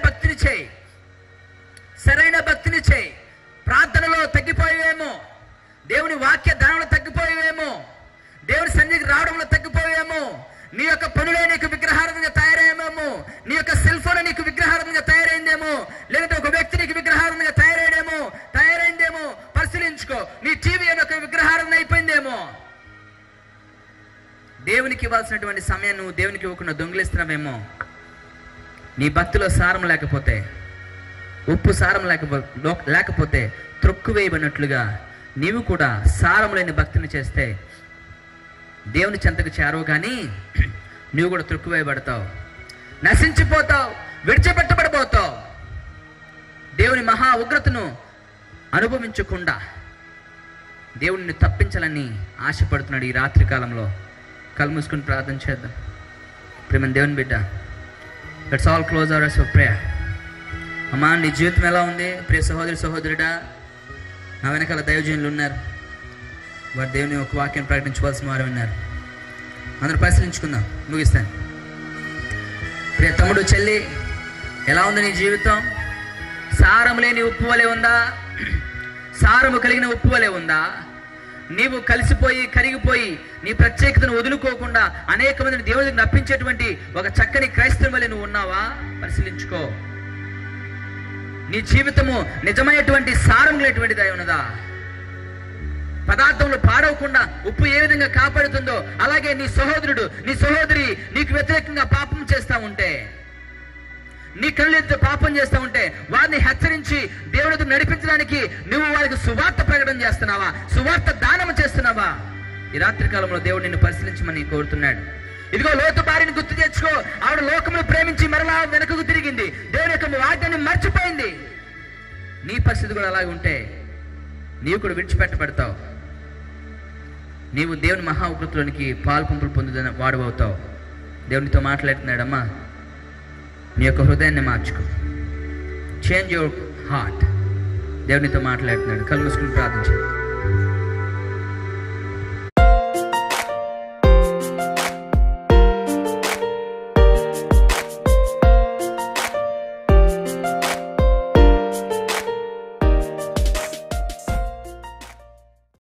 S1: భక్తిని చేయి. ప్రార్థనలో తగ్గిపోయేవేమో, దేవుని వాక్య దానంలో తగ్గిపోయేవేమో, దేవుని సన్నిధికి రావడంలో తగ్గిపోయేమో, నీ యొక్క పనులే నీకు విగ్రహారంగా తయారయ్యేమో, నీ యొక్క సెల్ ఫోన్ నీకు విగ్రహారంగా తయారైందేమో, లేదంటే ఒక వ్యక్తి నీకు విగ్రహారంగా తయారైందేమో పరిశీలించుకో. నీ టీవీ ఒక విగ్రహారం అయిపోయిందేమో. దేవునికి ఇవ్వాల్సినటువంటి సమయాన్ని నువ్వు దేవునికి ఇవ్వకుండా దొంగిలిస్తున్నావేమో. నీ భక్తిలో సారం లేకపోతే, ఉప్పు సారం లేకపోతే త్రొక్కువేయబడినట్లుగా నీవు కూడా సారం లేని భక్తిని చేస్తే దేవుని చెంతకు చేరవు, కానీ నువ్వు కూడా త్రొక్కువేయబడతావు, నశించిపోతావు, విడిచిపెట్టబడిపోతావు. దేవుని మహా ఉగ్రతను అనుభవించకుండా దేవుడిని తప్పించాలని ఆశపడుతున్నాడు. ఈ రాత్రి కాలంలో కళ్ళు మూసుకుని ప్రార్థన చేద్దాం. ప్రేమ దేవుని బిడ్డ, let's all close our eyes for prayer. అమ్మా, నీ జీవితం ఎలా ఉంది? ప్రియ సహోదరి సహోదరుడా, నా వెనకాల దైవజనులు ఉన్నారు, వారు దేవుని ఒక వాక్యం ప్రకటించవలసిన వారు ఉన్నారు. అందరూ పరిశీలించుకుందాం, ముగిస్తాను. ప్రియ తమ్ముడు చెల్లి, ఎలా ఉంది నీ జీవితం? సారము లేని ఉప్పు వలె ఉందా? సారము కలిగిన ఉప్పు వలె ఉందా? నీవు కలిసిపోయి కరిగిపోయి నీ ప్రత్యేకతను వదులుకోకుండా అనేక మందిని దేవుడికి నప్పించేటువంటి ఒక చక్కని క్రైస్తవం వలె నువ్వు ఉన్నావా? పరిశీలించుకో. నీ జీవితము నిజమైనటువంటి సారం లేనటువంటిది అయి ఉన్నదా? పదార్థంలో పాడవకుండా ఉప్పు ఏ విధంగా కాపాడుతుందో అలాగే నీ సహోదరుడు నీ సహోదరి నీకు వ్యతిరేకంగా పాపం చేస్తా ఉంటే, నీ కళ్ళెత్తి పాపం చేస్తూ ఉంటే వారిని హెచ్చరించి దేవుడితో నడిపించడానికి నువ్వు వారికి సువార్త ప్రకటన చేస్తున్నావా? సువార్త దానం చేస్తున్నావా? ఈ రాత్రి కాలంలో దేవుడు నిన్ను పరిశీలించమని కోరుతున్నాడు. ఇదిగో లోతు భార్యను గుర్తు తెచ్చుకో. ఆవిడ లోకమును ప్రేమించి మరలా వెనకకు తిరిగింది, దేవుని యొక్క వాక్యాన్ని మర్చిపోయింది. నీ పరిస్థితి కూడా అలాగే ఉంటే నీవు కూడా విడిచిపెట్టబడతావు. నీవు దేవుని మహా ఉగ్రతలోనికి పాలు పంపులు పొందుతున్న వాడు అవుతావు. దేవునితో మాట్లాడుతున్నాడమ్మా, నీ యొక్క హృదయాన్ని మార్చుకో. Change your heart. దేవునితో మాట్లాడుతున్నాడు. కళ్ళు మూసుకుని ప్రార్థించండి.